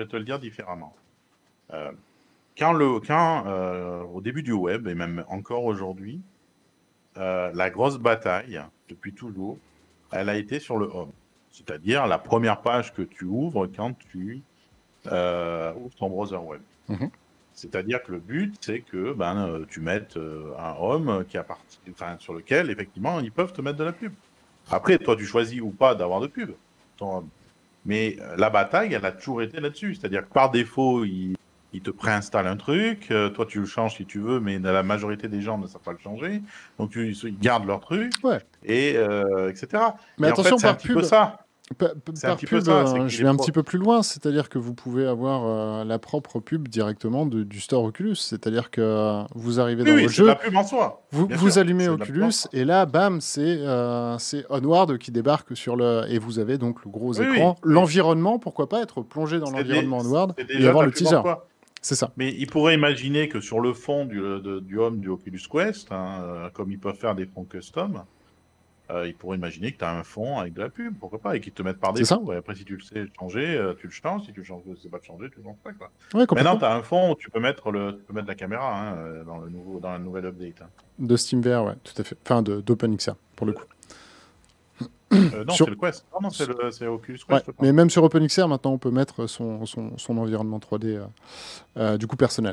Au début du web et même encore aujourd'hui, la grosse bataille depuis toujours, elle a été sur le home, c'est-à-dire la première page que tu ouvres quand tu ouvres ton browser web. C'est-à-dire que le but, c'est que tu mettes un home sur lequel, effectivement, ils peuvent te mettre de la pub. Après, toi, tu choisis ou pas d'avoir de pub, ton home. Mais la bataille, elle a toujours été là-dessus. C'est-à-dire que par défaut, ils te préinstallent un truc. Toi, tu le changes si tu veux, mais la majorité des gens ne savent pas le changer. Donc, ils gardent leur truc, etc. Mais attention, en fait, c'est un petit peu ça. Par pub, je vais un petit peu plus loin, c'est-à-dire que vous pouvez avoir la propre pub directement du store Oculus, c'est-à-dire que vous arrivez dans votre jeu, la pub en soi. Vous allumez Oculus et là, bam, c'est Onward qui débarque sur et vous avez donc le gros écran, l'environnement, pourquoi pas être plongé dans l'environnement Onward et avoir le teaser. C'est ça. Mais ils pourraient imaginer que sur le fond du home du Oculus Quest, comme ils peuvent faire des fonds custom, ils pourraient imaginer que tu as un fond avec de la pub, pourquoi pas, et qu'ils te mettent par défaut. Et après, si tu le sais changer, tu le changes. Si tu ne sais pas le changer, tu le changes pas, quoi. Maintenant, tu as un fond où tu peux mettre la caméra dans la nouvelle update. De SteamVR, ouais, tout à fait. Enfin, d'OpenXR, pour le coup. Non, c'est le Quest. Non, c'est Oculus Quest. Ouais, mais même sur OpenXR, maintenant, on peut mettre son environnement 3D du coup personnel.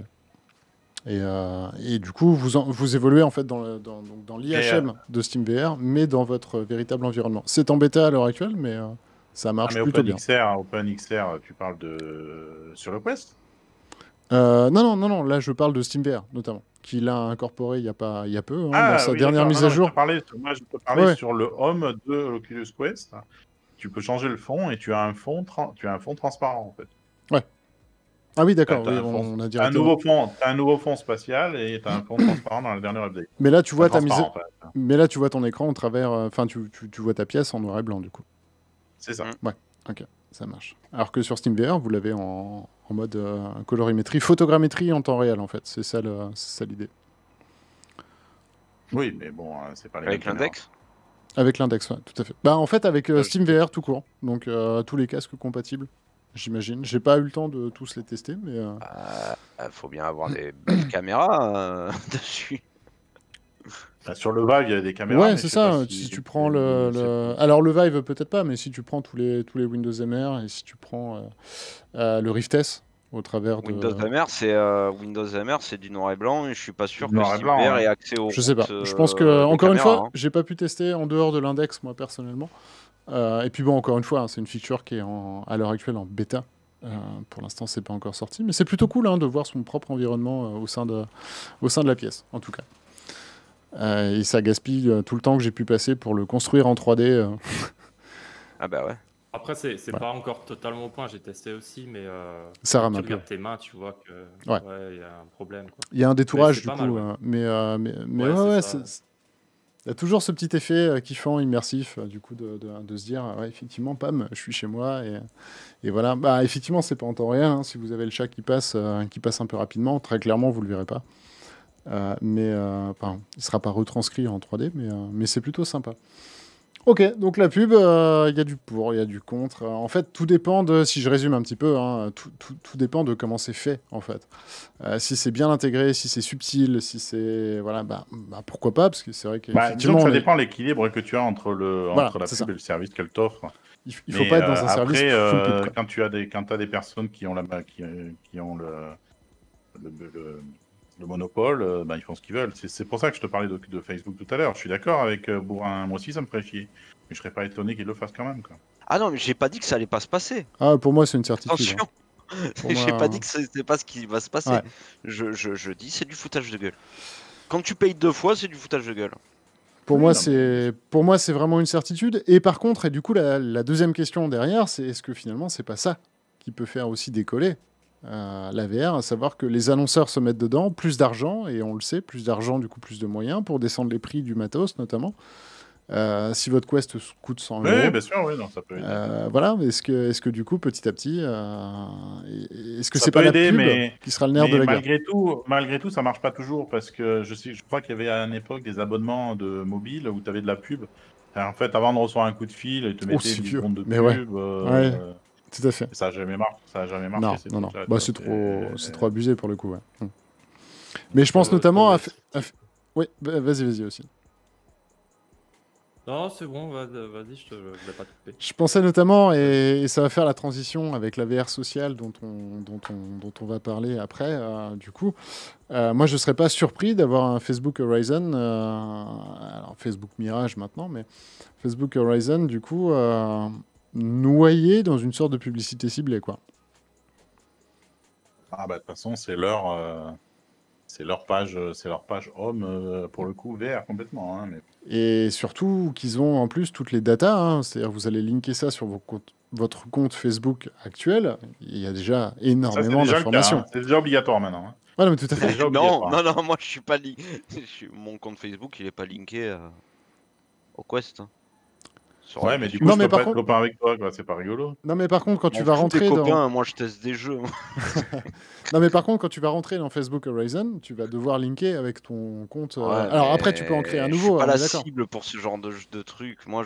Et du coup, vous évoluez en fait dans l'IHM de SteamVR, mais dans votre véritable environnement. C'est en bêta à l'heure actuelle, mais ça marche plutôt bien. OpenXR, tu parles sur le Quest? Non, là je parle de SteamVR notamment, qui l'a incorporé il y a peu, dans sa dernière mise à jour. Moi je peux parler sur le Home de l'Oculus Quest. Tu peux changer le fond et tu as un fond transparent en fait. Ouais. Ah oui, d'accord. On a directement... un nouveau fond spatial et tu as un fond transparent dans la dernière update. Mais là, tu vois Mais là, tu vois ton écran au travers. Enfin, tu vois ta pièce en noir et blanc, du coup. C'est ça. Ouais, ok, ça marche. Alors que sur SteamVR, vous l'avez en mode colorimétrie, photogrammétrie en temps réel, en fait. C'est ça l'idée. Oui, mais bon, c'est pas les avec l'index. Avec l'index, ouais, tout à fait. En fait, avec SteamVR tout court. Donc, tous les casques compatibles. J'imagine. J'ai pas eu le temps de tous les tester, mais... faut bien avoir des belles caméras dessus. Sur le Vive, il y a des caméras. Ouais, c'est ça. Si tu prends Alors, le Vive, peut-être pas, mais si tu prends tous les Windows MR et si tu prends le Rift S au travers de... Windows MR, c'est du noir et blanc et je suis pas sûr que SteamVR ait accès au... Je sais pas. Je pense que, encore une fois, j'ai pas pu tester en dehors de l'index, moi, personnellement. Et puis bon, encore une fois, hein, c'est une feature qui est à l'heure actuelle en bêta. Pour l'instant, c'est pas encore sorti, mais c'est plutôt cool hein, de voir son propre environnement au sein de la pièce, en tout cas. Et ça gaspille tout le temps que j'ai pu passer pour le construire en 3D. Ah bah ouais. Après, c'est pas encore totalement au point, j'ai testé aussi, mais ça rame un peu. Tu regardes tes mains, tu vois que y a un problème. Il y a un détourage du coup, mais ouais, il y a toujours ce petit effet kiffant, immersif, du coup, de se dire, ouais, effectivement, pam, je suis chez moi, et voilà. Bah, effectivement, c'est pas en temps réel, hein, si vous avez le chat qui passe un peu rapidement, très clairement, vous le verrez pas. Mais il sera pas retranscrit en 3D, mais c'est plutôt sympa. Ok, donc la pub, il y a du pour, il y a du contre. En fait, tout dépend de, si je résume un petit peu, hein, tout dépend de comment c'est fait, en fait. Si c'est bien intégré, si c'est subtil, si c'est... Voilà, pourquoi pas, parce que c'est vrai qu'effectivement... ça dépend de l'équilibre que tu as entre la pub et le service qu'elle t'offre. Il faut pas être dans un service full pub, quoi. Quand tu as des personnes qui ont le monopole, ils font ce qu'ils veulent. C'est pour ça que je te parlais de Facebook tout à l'heure. Je suis d'accord avec Bourrin. Moi aussi, ça me ferait chier. Mais je serais pas étonné qu'ils le fassent quand même, quoi. Ah non, mais j'ai pas dit que ça allait pas se passer. Ah, pour moi, c'est une certitude. Attention. J'ai pas dit que c'était pas ce qui va se passer. Ouais. Je dis c'est du foutage de gueule. Quand tu payes 2 fois, c'est du foutage de gueule. Pour moi, c'est vraiment une certitude. Et par contre, et du coup, la deuxième question derrière, c'est est-ce que finalement, c'est pas ça qui peut faire aussi décoller la VR, à savoir que les annonceurs se mettent dedans, plus d'argent, et on le sait, plus d'argent, du coup plus de moyens, pour descendre les prix du matos notamment. Si votre Quest coûte 100 €, oui, bien sûr, oui, non, ça peut aider. Voilà, est-ce que du coup, petit à petit, est-ce que c'est pas aider, la pub qui sera le nerf de la guerre? Malgré tout, ça marche pas toujours, parce que je crois qu'il y avait à une époque des abonnements de mobile où tu avais de la pub. En fait, avant de recevoir un coup de fil, ils te mettaient 10 secondes de pub. Ouais. Tout à fait. Ça a jamais marché. Non. C'est trop abusé pour le coup. Ouais. Mais je pense notamment à... Oui, vas-y aussi. Non, c'est bon, vas-y, je l'ai pas coupé. Je pensais notamment, et ça va faire la transition avec la VR sociale dont on va parler après, du coup. Moi, je ne serais pas surpris d'avoir un Facebook Horizon, alors Facebook Mirage maintenant, mais Facebook Horizon, du coup... noyé dans une sorte de publicité ciblée, quoi. Ah bah de toute façon, c'est leur page homme pour le coup VR complètement. Hein, mais... Et surtout qu'ils ont en plus toutes les datas, hein, c'est-à-dire vous allez linker ça sur votre compte Facebook actuel. Il y a déjà énormément d'informations. C'est déjà obligatoire maintenant. Hein. Ouais, mais tout à fait. Non, moi je suis pas mon compte Facebook, il est pas linké au Quest. Hein. Ouais, mais du coup, je peux pas être copain avec toi, quoi. C'est pas rigolo. Non, mais par contre, quand tu vas rentrer dans... Moi, je teste des jeux. Non, mais par contre, quand tu vas rentrer dans Facebook Horizon, tu vas devoir linker avec ton compte... Alors après, tu peux en créer un nouveau. Je suis pas la cible pour ce genre de truc. Moi,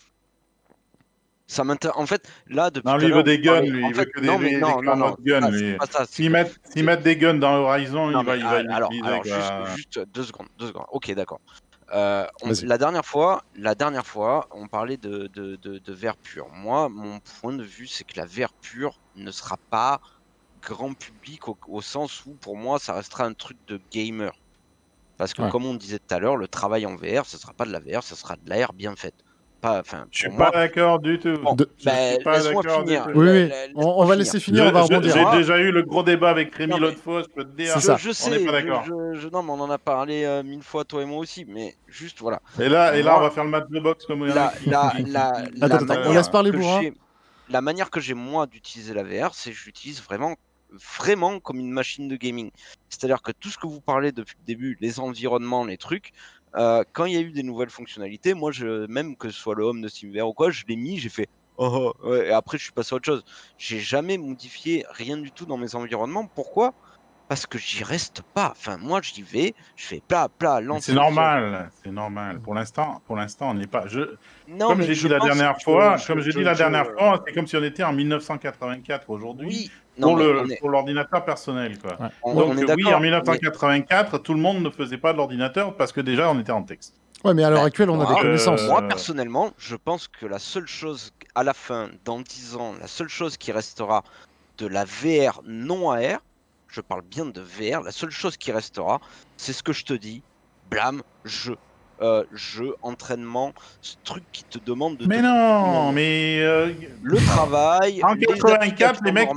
ça m'intéresse. En fait, là, depuis non, lui, il veut des guns, lui. Il veut que des guns, lui. S'ils mettent des guns dans Horizon, il va alors, juste 2 secondes. Ok, d'accord. La dernière fois, on parlait de VR pur. Moi, mon point de vue, c'est que la VR pure ne sera pas grand public au sens où, pour moi, ça restera un truc de gamer. Parce que, comme on disait tout à l'heure, le travail en VR, ce sera pas de la VR, ce sera de l'AR bien faite. Je suis pas d'accord du tout. Bon, laisse-moi finir. Oui. On va laisser finir, on va rebondir. J'ai déjà eu le gros débat avec Rémi l'autre fois, je peux te dire. Je sais, on n'est pas d'accord. Non, mais on en a parlé 1000 fois, toi et moi aussi, mais juste voilà. Et là, on va faire le match de boxe comme on laisse parler Bourrin. La manière que j'ai moi d'utiliser la VR, c'est que je l'utilise vraiment comme une machine de gaming. C'est-à-dire que tout ce que vous parlez depuis le début, les environnements, les trucs, quand il y a eu des nouvelles fonctionnalités, moi, même que ce soit le home de SteamVR ou quoi, je l'ai mis, j'ai fait et après je suis passé à autre chose. J'ai jamais modifié rien du tout dans mes environnements. Pourquoi ? Parce que j'y reste pas. Enfin, moi, j'y vais, je fais plat, lance. C'est normal. Pour l'instant, on n'est pas. Comme j'ai dit la dernière fois, c'est comme si on était en 1984 aujourd'hui. Oui. Pour l'ordinateur personnel, quoi. Ouais. Donc oui, en 1984, tout le monde ne faisait pas de l'ordinateur parce que déjà on était en texte. Ouais, mais à l'heure actuelle, on a des connaissances. Moi, personnellement, je pense que la seule chose, à la fin, dans 10 ans, la seule chose qui restera de la VR non AR, je parle bien de VR, la seule chose qui restera, c'est ce que je te dis, blam, jeu. jeu, entraînement, ce truc qui te demande de... Mais non, mais... le travail... En 84, les mecs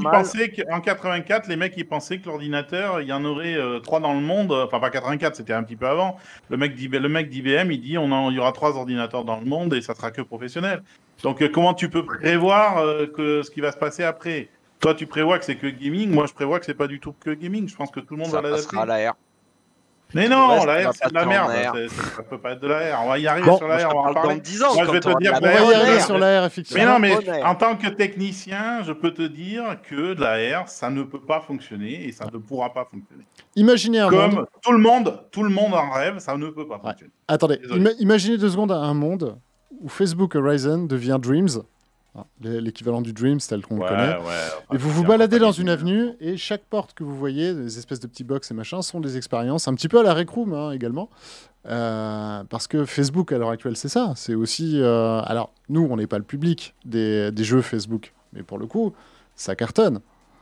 qui pensaient que l'ordinateur, il y en aurait 3 dans le monde, enfin pas 84, c'était un petit peu avant. Le mec d'IBM, il dit il y aura 3 ordinateurs dans le monde et ça sera que professionnel. Donc comment tu peux prévoir ce qui va se passer après? Toi, tu prévois que c'est que gaming, moi je prévois que c'est pas du tout que gaming. Je pense que tout le monde va l'adapter. Ça passera à l'AR. Mais non, l'AR c'est de la merde, ça peut pas être de l'AR. On va y arriver sur l'AR, on va en parler. Dans 10 ans, moi, je vais te dire on va y arriver sur l'AR, effectivement. Mais non, mais en tant que technicien, je peux te dire que de l'AR, ça ne peut pas fonctionner et ça ne pourra pas fonctionner. Imaginez un monde... tout le monde en rêve, ça ne peut pas fonctionner. Attendez, imaginez 2 secondes un monde où Facebook Horizon devient Dreams, l'équivalent du Dreams tel qu'on le connaît, et vous vous baladez dans une avenue, et chaque porte que vous voyez, des espèces de petits box et machin, sont des expériences, un petit peu à la Rec Room également, parce que Facebook à l'heure actuelle c'est ça, c'est aussi... alors nous on n'est pas le public des jeux Facebook, mais pour le coup ça cartonne.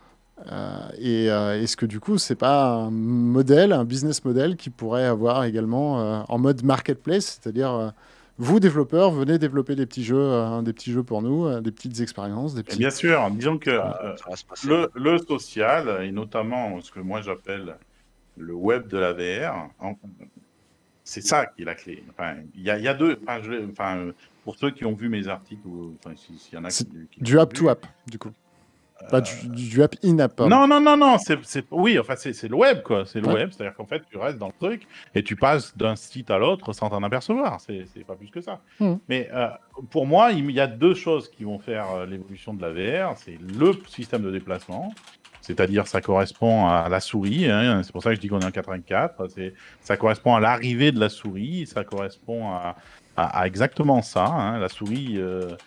Est-ce que du coup c'est pas un business model qui pourrait avoir également en mode marketplace, c'est-à-dire... vous, développeurs, venez développer des petits jeux pour nous, des petites expériences. Bien sûr, disons que le social, et notamment ce que moi j'appelle le web de la VR, c'est ça qui est la clé. Enfin, il y a deux... pour ceux qui ont vu mes articles, s'il y en a qui du app-to-app, du coup. Pas du app in-app. Non, oui, enfin, c'est le web, quoi. C'est le web, c'est-à-dire qu'en fait, tu restes dans le truc et tu passes d'un site à l'autre sans t'en apercevoir. C'est pas plus que ça. Mais pour moi, il y a 2 choses qui vont faire l'évolution de la VR. C'est le système de déplacement, c'est-à-dire ça correspond à la souris. Hein, c'est pour ça que je dis qu'on est en 84. Ça correspond à l'arrivée de la souris. Ça correspond à exactement ça. Hein, la souris...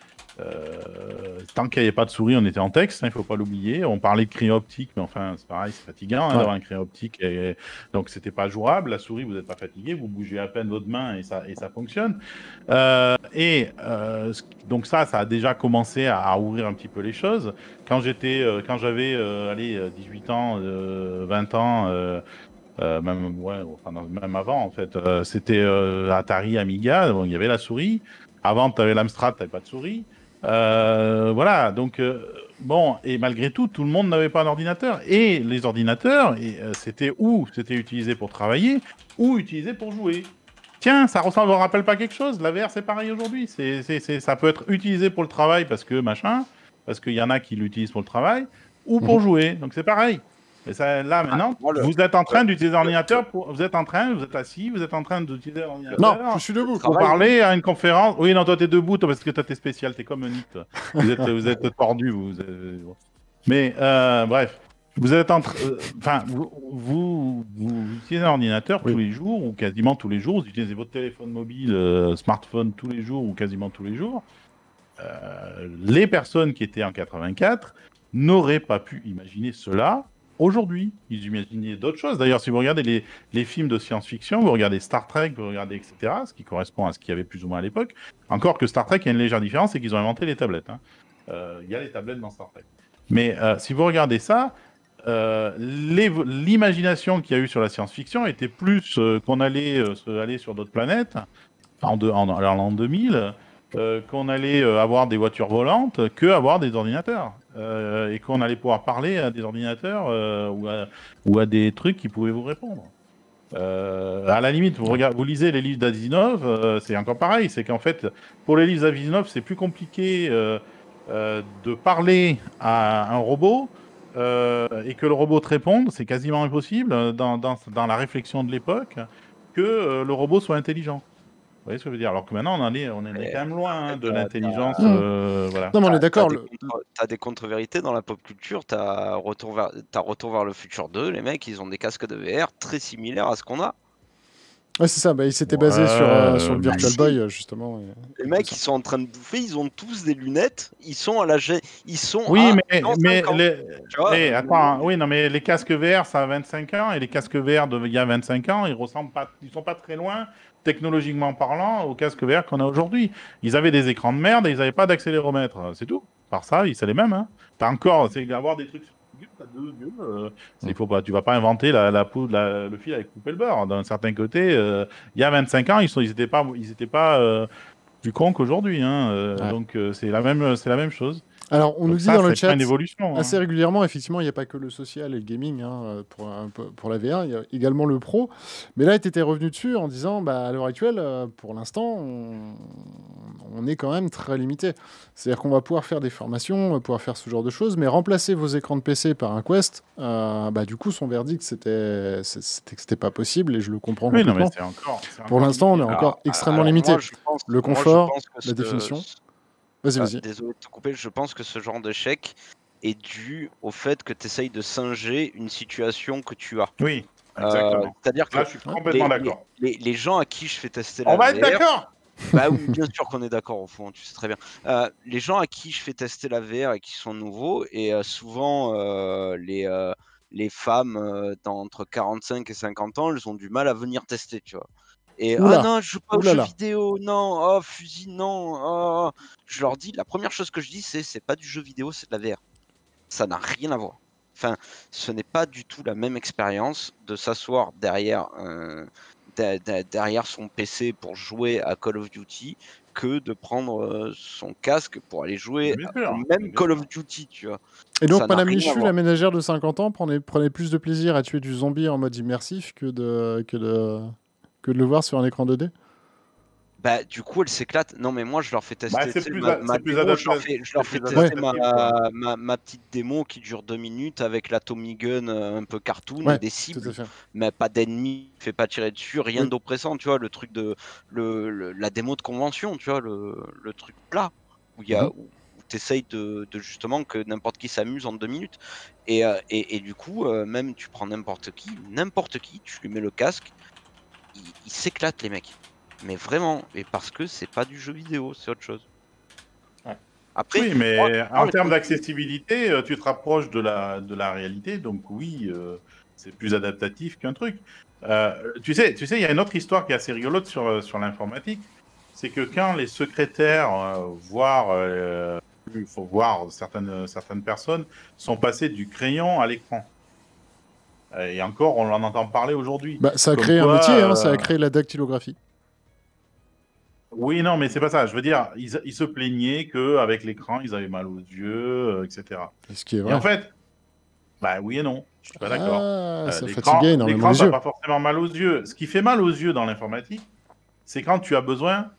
tant qu'il n'y avait pas de souris, on était en texte, il ne faut pas l'oublier. On parlait de crayon optique, mais enfin, c'est pareil, c'est fatigant d'avoir un crayon optique. Donc, c'était pas jouable. La souris, vous n'êtes pas fatigué, vous bougez à peine votre main et ça fonctionne. Donc, ça a déjà commencé à ouvrir un petit peu les choses. Quand j'avais 18 ans, 20 ans, même avant, en fait, c'était Atari, Amiga, il y avait la souris. Avant, tu avais l'Amstrad, tu n'avais pas de souris. Voilà, donc et malgré tout le monde n'avait pas d'ordinateur, et les ordinateurs c'était utilisé pour travailler ou utilisé pour jouer. Tiens, ça vous rappelle pas quelque chose? La VR c'est pareil aujourd'hui, ça peut être utilisé pour le travail parce qu'il y en a qui l'utilisent pour le travail ou pour jouer, donc c'est pareil. Et ça, là, maintenant, vous êtes en train d'utiliser l'ordinateur, vous êtes assis, vous êtes en train d'utiliser l'ordinateur. Non, je suis debout. Pour parler à une conférence. Oui, non, toi, t'es debout, parce que toi, t'es spécial, t'es comme Nick, toi. Vous êtes tordu, vous. Mais, bref, vous êtes en train... vous utilisez l'ordinateur tous les jours, ou quasiment tous les jours, vous utilisez votre téléphone mobile, smartphone tous les jours, ou quasiment tous les jours. Les personnes qui étaient en 84 n'auraient pas pu imaginer cela. Aujourd'hui, ils imaginaient d'autres choses. D'ailleurs, si vous regardez les films de science-fiction, vous regardez Star Trek, vous regardez etc., ce qui correspond à ce qu'il y avait plus ou moins à l'époque. Encore que Star Trek, il y a une légère différence, c'est qu'ils ont inventé les tablettes. Hein. Il y a les tablettes dans Star Trek. Mais si vous regardez ça, l'imagination qu'il y a eu sur la science-fiction était plus qu'on allait aller sur d'autres planètes, en l'an 2000, qu'on allait avoir des voitures volantes, que avoir des ordinateurs. Et qu'on allait pouvoir parler à des ordinateurs ou à des trucs qui pouvaient vous répondre. À la limite, vous lisez les livres d'Asimov, c'est encore pareil. C'est qu'en fait, pour les livres d'Asimov, c'est plus compliqué de parler à un robot et que le robot te réponde. C'est quasiment impossible dans la réflexion de l'époque que le robot soit intelligent. Vous voyez ce que je veux dire? Alors que maintenant, on est quand même loin de l'intelligence. Voilà. Non, mais on est d'accord. T'as des contre-vérités dans la pop culture. T'as Retour vers le futur 2. Les mecs, ils ont des casques de VR très similaires à ce qu'on a. Ouais, c'est ça. Ils s'étaient basés sur le Virtual Boy, justement. Les mecs, ils sont en train de bouffer. Ils ont tous des lunettes. Ils sont à la... Ils sont oui, mais attends. Oui, non, mais les casques VR, ça a 25 ans. Et les casques VR d'il y a 25 ans, ils sont pas très loin, technologiquement parlant, aux casques VR qu'on a aujourd'hui. Ils avaient des écrans de merde et ils n'avaient pas d'accéléromètre. C'est tout. Par ça, c'est les mêmes. Hein. T'as encore, c'est avoir des trucs t'as 2 yeux. Il faut pas, tu vas pas inventer le fil avec couper le beurre. D'un certain côté, il y a 25 ans, ils étaient pas plus cons qu'aujourd'hui. Hein, donc c'est la même chose. Alors, on donc nous dit dans le chat une évolution, assez régulièrement, effectivement, il n'y a pas que le social et le gaming pour la VR, il y a également le pro. Mais là, tu étais revenu dessus en disant, à l'heure actuelle, pour l'instant, on est quand même très limité. C'est-à-dire qu'on va pouvoir faire des formations, on va pouvoir faire ce genre de choses, mais remplacer vos écrans de PC par un Quest, du coup, son verdict, c'était que c'était pas possible, et je le comprends complètement. Non, mais c'est encore pour l'instant, on est encore extrêmement limité. Le confort, la définition... Vas-y. Désolé de te couper, je pense que ce genre d'échec est dû au fait que tu essayes de singer une situation que tu as. Oui, exactement. C'est-à-dire que là, je suis complètement d'accord. Les gens à qui je fais tester la VR... On va être d'accord. Bah oui, bien sûr qu'on est d'accord au fond, tu sais très bien. Les gens à qui je fais tester la VR et qui sont nouveaux, et souvent les femmes entre 45 et 50 ans, elles ont du mal à venir tester, tu vois. Et non, je joue pas aux jeux vidéo, non, oh fusil, non, oh. Je leur dis, la première chose que je dis, c'est pas du jeu vidéo, c'est de la VR. Ça n'a rien à voir. Enfin, ce n'est pas du tout la même expérience de s'asseoir derrière son PC pour jouer à Call of Duty que de prendre son casque pour aller jouer au même Call of Duty, tu vois. Et donc, Madame Michu, la ménagère de 50 ans, prenait plus de plaisir à tuer du zombie en mode immersif que de le voir sur un écran 2D. Bah, du coup, elle s'éclate. Non, mais moi, je leur fais tester ma petite démo qui dure 2 minutes avec la Tommy Gun un peu cartoon et des cibles, mais pas d'ennemis, fait pas tirer dessus, rien d'oppressant, tu vois, le truc de la démo de convention, tu vois, le truc plat où il y a où t'essayes de justement que n'importe qui s'amuse en 2 minutes. Et du coup, même tu prends n'importe qui, tu lui mets le casque, il s'éclate, les mecs. Mais vraiment, et parce que c'est pas du jeu vidéo, c'est autre chose. Après, oui, mais en termes d'accessibilité, tu te rapproches de la réalité, donc oui, c'est plus adaptatif qu'un truc. Tu sais, il y a une autre histoire qui est assez rigolote sur l'informatique, c'est que quand les secrétaires, il faut voir certaines personnes, sont passées du crayon à l'écran. Et encore, on en entend parler aujourd'hui. Ça a créé un métier, ça a créé la dactylographie. Oui, non, mais c'est pas ça. Je veux dire, ils se plaignaient qu'avec l'écran, ils avaient mal aux yeux, etc. Ce qui est vrai. Et en fait, oui et non. Je suis pas d'accord. Ça fatiguait énormément les yeux. L'écran, pas forcément mal aux yeux. Ce qui fait mal aux yeux dans l'informatique, c'est quand tu as besoin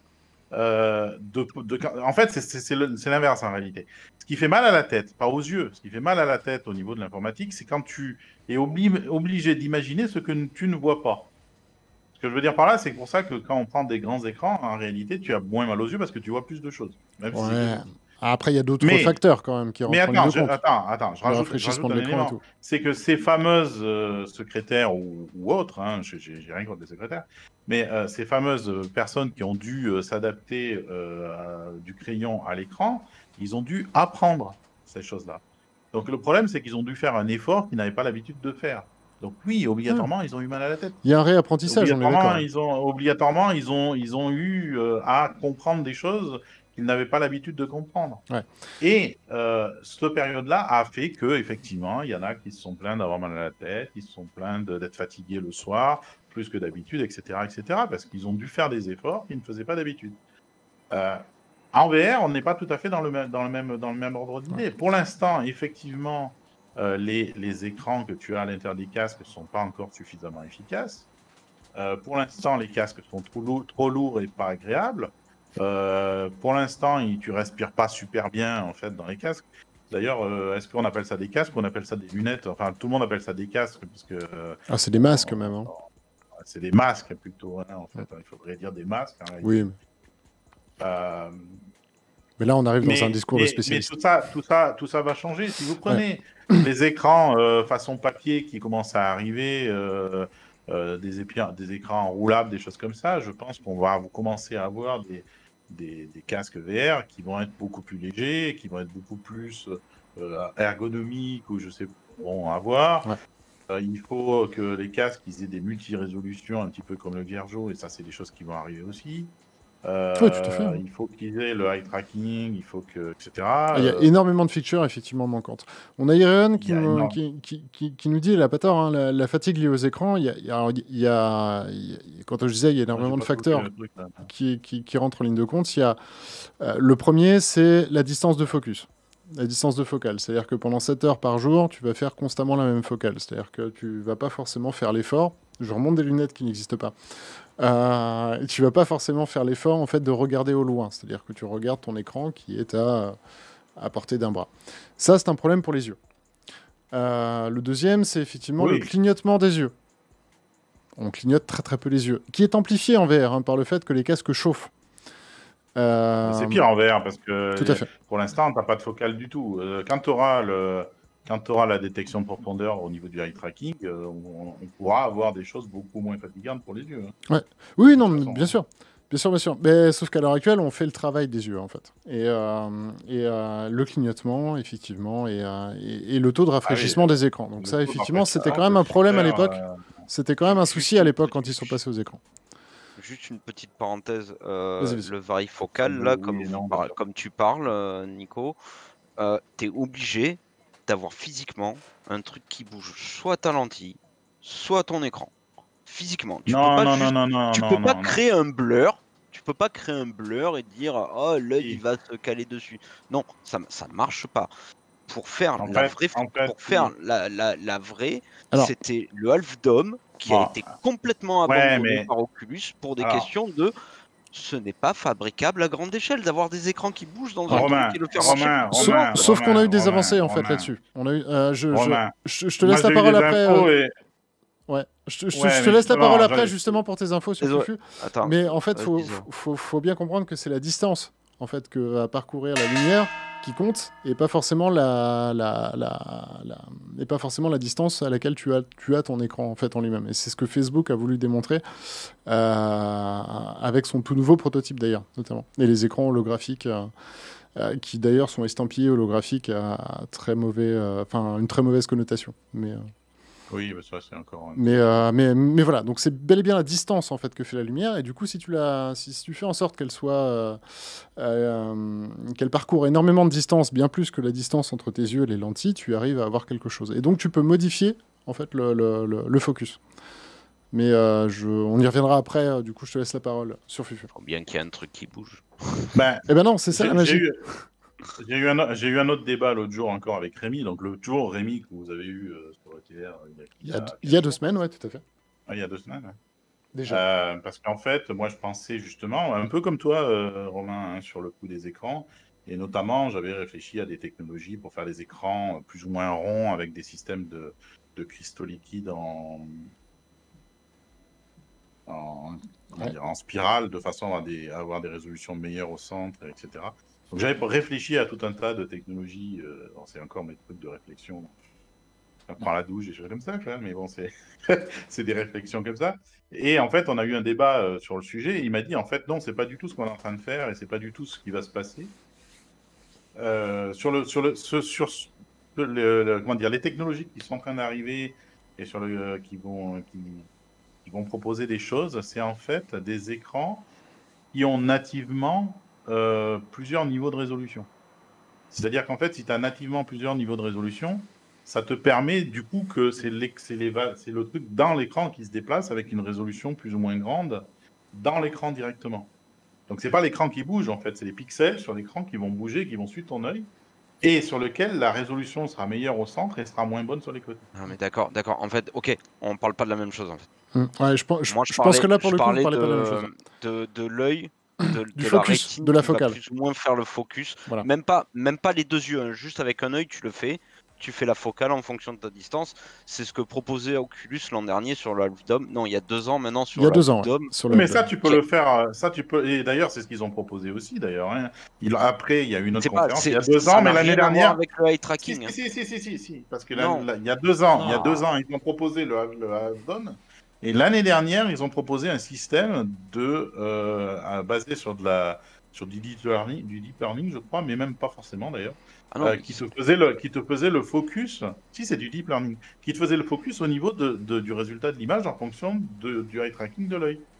En fait, c'est l'inverse en réalité. Ce qui fait mal à la tête, pas aux yeux, ce qui fait mal à la tête au niveau de l'informatique, c'est quand tu es obligé d'imaginer ce que tu ne vois pas. Ce que je veux dire par là, c'est pour ça que quand on prend des grands écrans, en réalité, tu as moins mal aux yeux parce que tu vois plus de choses. Même si après, il y a d'autres facteurs quand même qui rentrent en ligne de compte. Attends, je rajoute un élément. C'est que ces fameuses secrétaires ou autres, j'ai rien contre les secrétaires, mais ces fameuses personnes qui ont dû s'adapter du crayon à l'écran, ils ont dû apprendre ces choses-là. Donc le problème, c'est qu'ils ont dû faire un effort qu'ils n'avaient pas l'habitude de faire. Donc oui, obligatoirement, ils ont eu mal à la tête. Il y a un réapprentissage, on est d'accord. Obligatoirement, ils ont eu à comprendre des choses qu'ils n'avaient pas l'habitude de comprendre. Ouais. Et cette période-là a fait que, effectivement, il y en a qui se sont plaints d'avoir mal à la tête, qui se sont plaints d'être fatigués le soir, plus que d'habitude, etc., parce qu'ils ont dû faire des efforts qu'ils ne faisaient pas d'habitude. En VR, on n'est pas tout à fait dans le même ordre d'idée. Ouais. Pour l'instant, effectivement, les écrans que tu as à l'intérieur des casques ne sont pas encore suffisamment efficaces. Pour l'instant, les casques sont trop lourds et pas agréables. Pour l'instant, tu respires pas super bien en fait dans les casques. D'ailleurs, est-ce qu'on appelle ça des casques ou on appelle ça des lunettes? Enfin, tout le monde appelle ça des casques parce que. C'est des masques même. Hein. C'est des masques plutôt. Hein, en fait, il faudrait dire des masques. Oui. Mais là, on arrive dans un discours de spécialiste. Mais tout ça va changer. Si vous prenez les écrans façon papier qui commencent à arriver, des écrans roulables, des choses comme ça, je pense qu'on va commencer à avoir des casques VR qui vont être beaucoup plus légers, qui vont être beaucoup plus ergonomiques, ou je sais pas, à voir. Ouais. Il faut que les casques aient des multi-résolutions, un petit peu comme le Virgo, et ça, c'est des choses qui vont arriver aussi. Oui, tout à fait. Il faut qu'ils aient le eye tracking, il faut que, etc. Il y a énormément de features effectivement manquantes. On a Ireon qui nous dit, il n'a pas tort, hein, la fatigue liée aux écrans, quand je disais il y a énormément de facteurs qui rentrent en ligne de compte. Le premier, c'est la distance de focus. La distance de focale, c'est-à-dire que pendant 7 heures par jour, tu vas faire constamment la même focale. C'est-à-dire que tu vas pas forcément faire l'effort. Je remonte des lunettes qui n'existent pas. Tu vas pas forcément faire l'effort en fait de regarder au loin. C'est-à-dire que tu regardes ton écran qui est à portée d'un bras. Ça, c'est un problème pour les yeux. Le deuxième, c'est effectivement le clignotement des yeux. On clignote très très peu les yeux, qui est amplifié en VR par le fait que les casques chauffent. C'est pire en VR parce que tout à fait. Pour l'instant, tu n'as pas de focale du tout. Quand tu auras la détection de profondeur au niveau du eye tracking, on pourra avoir des choses beaucoup moins fatigantes pour les yeux. Ouais. Oui, non, bien sûr. Bien sûr, bien sûr. Mais sauf qu'à l'heure actuelle, on fait le travail des yeux, en fait. Et le clignotement, effectivement, et le taux de rafraîchissement des écrans. Donc ça, effectivement, c'était quand même un problème à l'époque. C'était quand même un souci à l'époque quand ils sont passés aux écrans. Juste une petite parenthèse, le varifocal, là, comme tu parles, Nico, t'es obligé d'avoir physiquement un truc qui bouge soit ta lentille, soit ton écran. Physiquement. Tu peux pas créer un blur. Tu peux pas créer un blur et dire oh l'œil il va se caler dessus. Non, ça marche pas. Pour faire la vraie, c'était le Half Dome qui a été complètement abandonné par Oculus pour des questions de ce n'est pas fabricable à grande échelle d'avoir des écrans qui bougent dans un truc et le faire marcher. Sauf qu'on a eu des avancées en fait là-dessus. On a eu, je te laisse la parole après. Ouais, je te laisse la parole après justement pour tes infos sur Fufu. Mais en fait, faut bien comprendre que c'est la distance en fait que à parcourir la lumière qui compte et pas forcément la distance à laquelle tu as ton écran en fait en lui-même. Et c'est ce que Facebook a voulu démontrer avec son tout nouveau prototype d'ailleurs, notamment. Et les écrans holographiques qui d'ailleurs sont estampillés holographiques à une très mauvaise connotation. Oui, mais ça c'est encore. Mais voilà, donc c'est bel et bien la distance en fait que fait la lumière, et du coup si tu fais en sorte qu'elle soit, qu'elle parcourt énormément de distance, bien plus que la distance entre tes yeux et les lentilles, tu arrives à avoir quelque chose. Et donc tu peux modifier en fait le focus. Mais on y reviendra après. Du coup, je te laisse la parole sur Fufu. Faut bien qu'il y ait un truc qui bouge. Eh ben non, c'est ça la magie. J'ai eu un autre débat l'autre jour encore avec Rémi. Donc l'autre jour, Rémi, que vous avez eu sur le TR il y a 2 semaines, ouais, tout à fait. Il y a 2 semaines, ouais. Déjà. Parce qu'en fait, moi, je pensais justement, un peu comme toi, Romain, hein, sur le coup des écrans. Et notamment, j'avais réfléchi à des technologies pour faire des écrans plus ou moins ronds avec des systèmes de cristaux liquides en spirale, de façon à avoir des résolutions meilleures au centre, etc. Donc j'avais réfléchi à tout un tas de technologies, c'est encore mes trucs de réflexion, on prend la douche, des choses comme ça, mais bon, c'est des réflexions comme ça. Et en fait, on a eu un débat sur le sujet, et il m'a dit, en fait, non, c'est pas du tout ce qu'on est en train de faire, et c'est pas du tout ce qui va se passer. Sur les technologies qui sont en train d'arriver, et qui vont proposer des choses, c'est en fait des écrans qui ont nativement plusieurs niveaux de résolution. C'est-à-dire qu'en fait, si tu as nativement plusieurs niveaux de résolution, ça te permet du coup que c'est le truc dans l'écran qui se déplace avec une résolution plus ou moins grande dans l'écran directement. Donc c'est pas l'écran qui bouge en fait, c'est les pixels sur l'écran qui vont bouger, qui vont suivre ton œil, et sur lequel la résolution sera meilleure au centre et sera moins bonne sur les côtés. Ah mais d'accord. En fait, ok, on parle pas de la même chose en fait. Ouais, je pense que là pour le coup, on parlait pas de la même chose. De l'œil. Du focus, rétine, de la focale. Plus ou moins faire le focus. Voilà. Même pas les deux yeux, hein. Juste avec un œil tu le fais. Tu fais la focale en fonction de ta distance. C'est ce que proposait Oculus l'an dernier sur le Half Dome. Non, il y a 2 ans maintenant sur le Half Dome. Mais ça, tu peux le faire. Ça, tu peux. Et d'ailleurs, c'est ce qu'ils ont proposé aussi. D'ailleurs, hein. Après, il y a eu une autre conférence. Il y a 2 ans, mais l'année dernière. Avec le eye tracking. Si. Parce que là, il y a 2 ans, ils ont proposé le Half Dome. Et l'année dernière, ils ont proposé un système basé sur du deep learning, je crois, mais même pas forcément d'ailleurs, qui te faisait le focus. Si, c'est du deep learning, qui te faisait le focus au niveau du résultat de l'image en fonction du eye tracking de l'œil.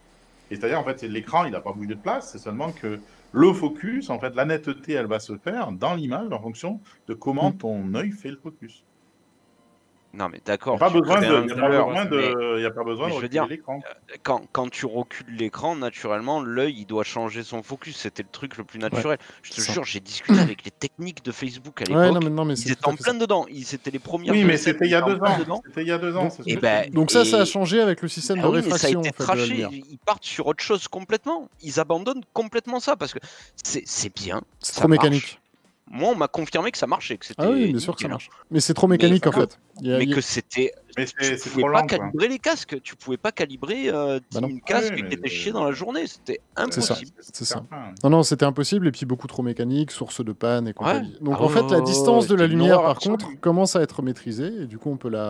Et c'est-à-dire, en fait, l'écran, il n'a pas bougé de place, c'est seulement que le focus, en fait, la netteté, elle va se faire dans l'image en fonction de comment ton œil fait le focus. Non, mais d'accord. Il n'y a pas besoin de reculer l'écran. Quand tu recules l'écran, naturellement, l'œil, il doit changer son focus. C'était le truc le plus naturel. Je te jure, j'ai discuté avec les techniques de Facebook à l'époque. Ils étaient en plein dedans. C'était les premiers. Oui, mais c'était il y a 2 ans. C'était il y a 2 ans. Donc ça a changé avec le système de réfraction. Ça a été traché. Ils partent sur autre chose complètement. Ils abandonnent complètement ça parce que c'est bien. C'est trop mécanique. Moi, on m'a confirmé que ça marchait. Que ah oui, bien sûr que ça marche. Mais c'est trop mécanique en fait. Que c'était. Tu pouvais pas calibrer les casques. Tu pouvais pas calibrer 10 000 casques qui étaient chiés dans la journée. C'était impossible. C'est ça. Non, c'était impossible. Et puis beaucoup trop mécanique, source de panne et compagnie. Donc en fait, la distance de la lumière, par contre, commence à être maîtrisée. Et du coup, on peut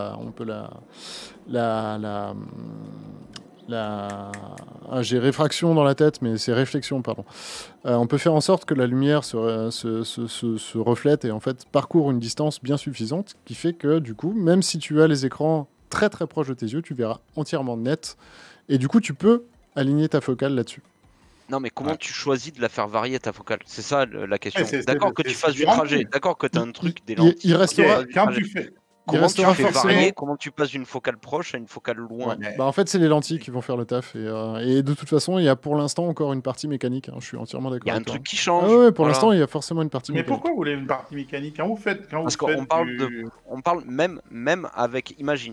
j'ai réfraction dans la tête, mais c'est réflexion, pardon. On peut faire en sorte que la lumière se reflète et en fait parcourt une distance bien suffisante, qui fait que du coup, même si tu as les écrans très très proches de tes yeux, tu verras entièrement net. Et du coup, tu peux aligner ta focale là-dessus. Non, mais comment tu choisis de la faire varier ta focale? C'est ça la question. D'accord que tu fasses du trajet, d'accord que tu as un truc, des lentilles. Il restera... Quand tu fais... Comment tu fais varier? Comment tu passes d'une focale proche à une focale loin? En fait, c'est les lentilles qui vont faire le taf. Et de toute façon, il y a pour l'instant encore une partie mécanique. Je suis entièrement d'accord. Il y a un truc qui change. Ah ouais, pour l'instant, il y a forcément une partie mécanique. Mais pourquoi vous voulez une partie mécanique? Parce qu'on parle même avec... Imagine,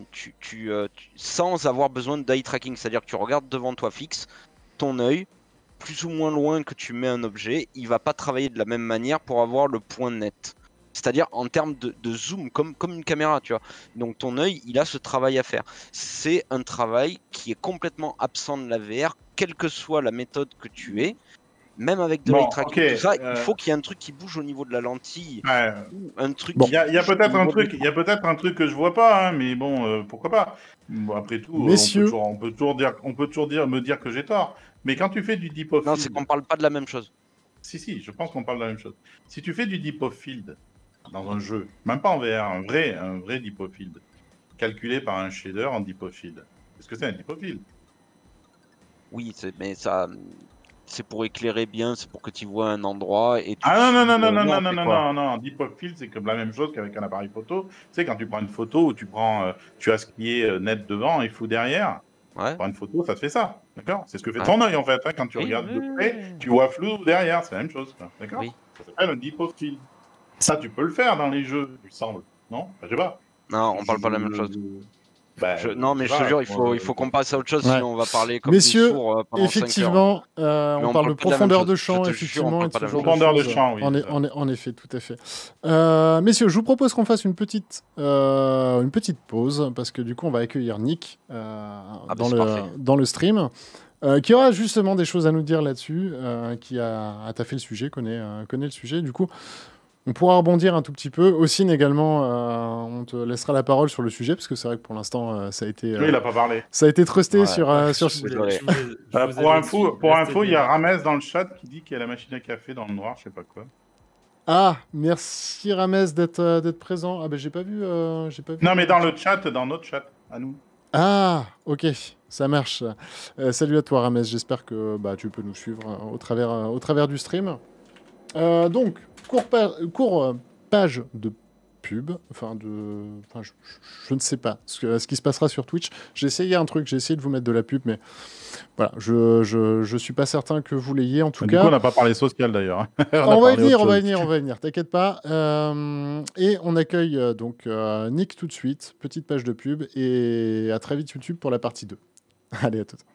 sans avoir besoin d'eye tracking. C'est-à-dire que tu regardes devant toi fixe, ton œil, plus ou moins loin que tu mets un objet, il va pas travailler de la même manière pour avoir le point net. C'est-à-dire en termes de zoom, comme une caméra, tu vois. Donc ton œil, il a ce travail à faire. C'est un travail qui est complètement absent de la VR, quelle que soit la méthode que tu aies. Même avec de l'eye tracking, tout ça, il faut qu'il y ait un truc qui bouge au niveau de la lentille. Un truc. Il y a peut-être un truc que je vois pas, hein, mais bon, pourquoi pas. Bon, après tout, on peut toujours me dire que j'ai tort. Mais quand tu fais du deep of field... Non, c'est qu'on parle pas de la même chose. Si, je pense qu'on parle de la même chose. Si tu fais du deep of field dans un jeu, même pas en VR, un vrai deep of field, calculé par un shader en deep of field. Est-ce que c'est un deep of field? Oui, mais ça, c'est pour éclairer bien, c'est pour que tu vois un endroit et. Non. Deep of field, c'est comme la même chose qu'avec un appareil photo. Tu sais, quand tu prends une photo où tu as ce qui est net devant et flou derrière. Ouais. Pour une photo, ça te fait ça, d'accord? C'est ce que fait ton œil en fait. Hein, quand tu regardes de près, tu vois flou derrière, c'est la même chose, d'accord? Oui. Ça s'appelle un deep of field. Ça, tu peux le faire dans les jeux, il me semble. Non? Je sais pas. Non, on parle pas de la même chose. Non, mais je te jure, il faut qu'on passe à autre chose, sinon on va parler comme Messieurs, des sourds pendant effectivement, 5 heures. on parle de profondeur de champ, effectivement. Profondeur de champ, oui. En effet, tout à fait. Messieurs, je vous propose qu'on fasse une petite pause, parce que du coup, on va accueillir Nick dans le stream. Qui aura justement des choses à nous dire là-dessus, qui a taffé le sujet, connaît le sujet. Du coup, on pourra rebondir un tout petit peu. Ossine également, on te laissera la parole sur le sujet, parce que c'est vrai que pour l'instant, ça a été... Oui, il n'a pas parlé. Ça a été trusté sur... Pour info, il y a Ramès dans le chat qui dit qu'il y a la machine à café dans le noir, je sais pas quoi. Ah, merci Ramès d'être présent. Ah ben j'ai pas vu. Non, mais dans notre chat, à nous. Ah, ok, ça marche. Salut à toi Ramès, j'espère que tu peux nous suivre au travers du stream. Donc, court page de pub, je ne sais pas ce qui se passera sur Twitch. J'ai essayé un truc, j'ai essayé de vous mettre de la pub, mais voilà, je suis pas certain que vous l'ayez en tout cas. Du coup, on n'a pas parlé social d'ailleurs. on va y venir, t'inquiète pas. Et on accueille donc Nick tout de suite, petite page de pub, et à très vite YouTube pour la partie 2. Allez, à tout de suite.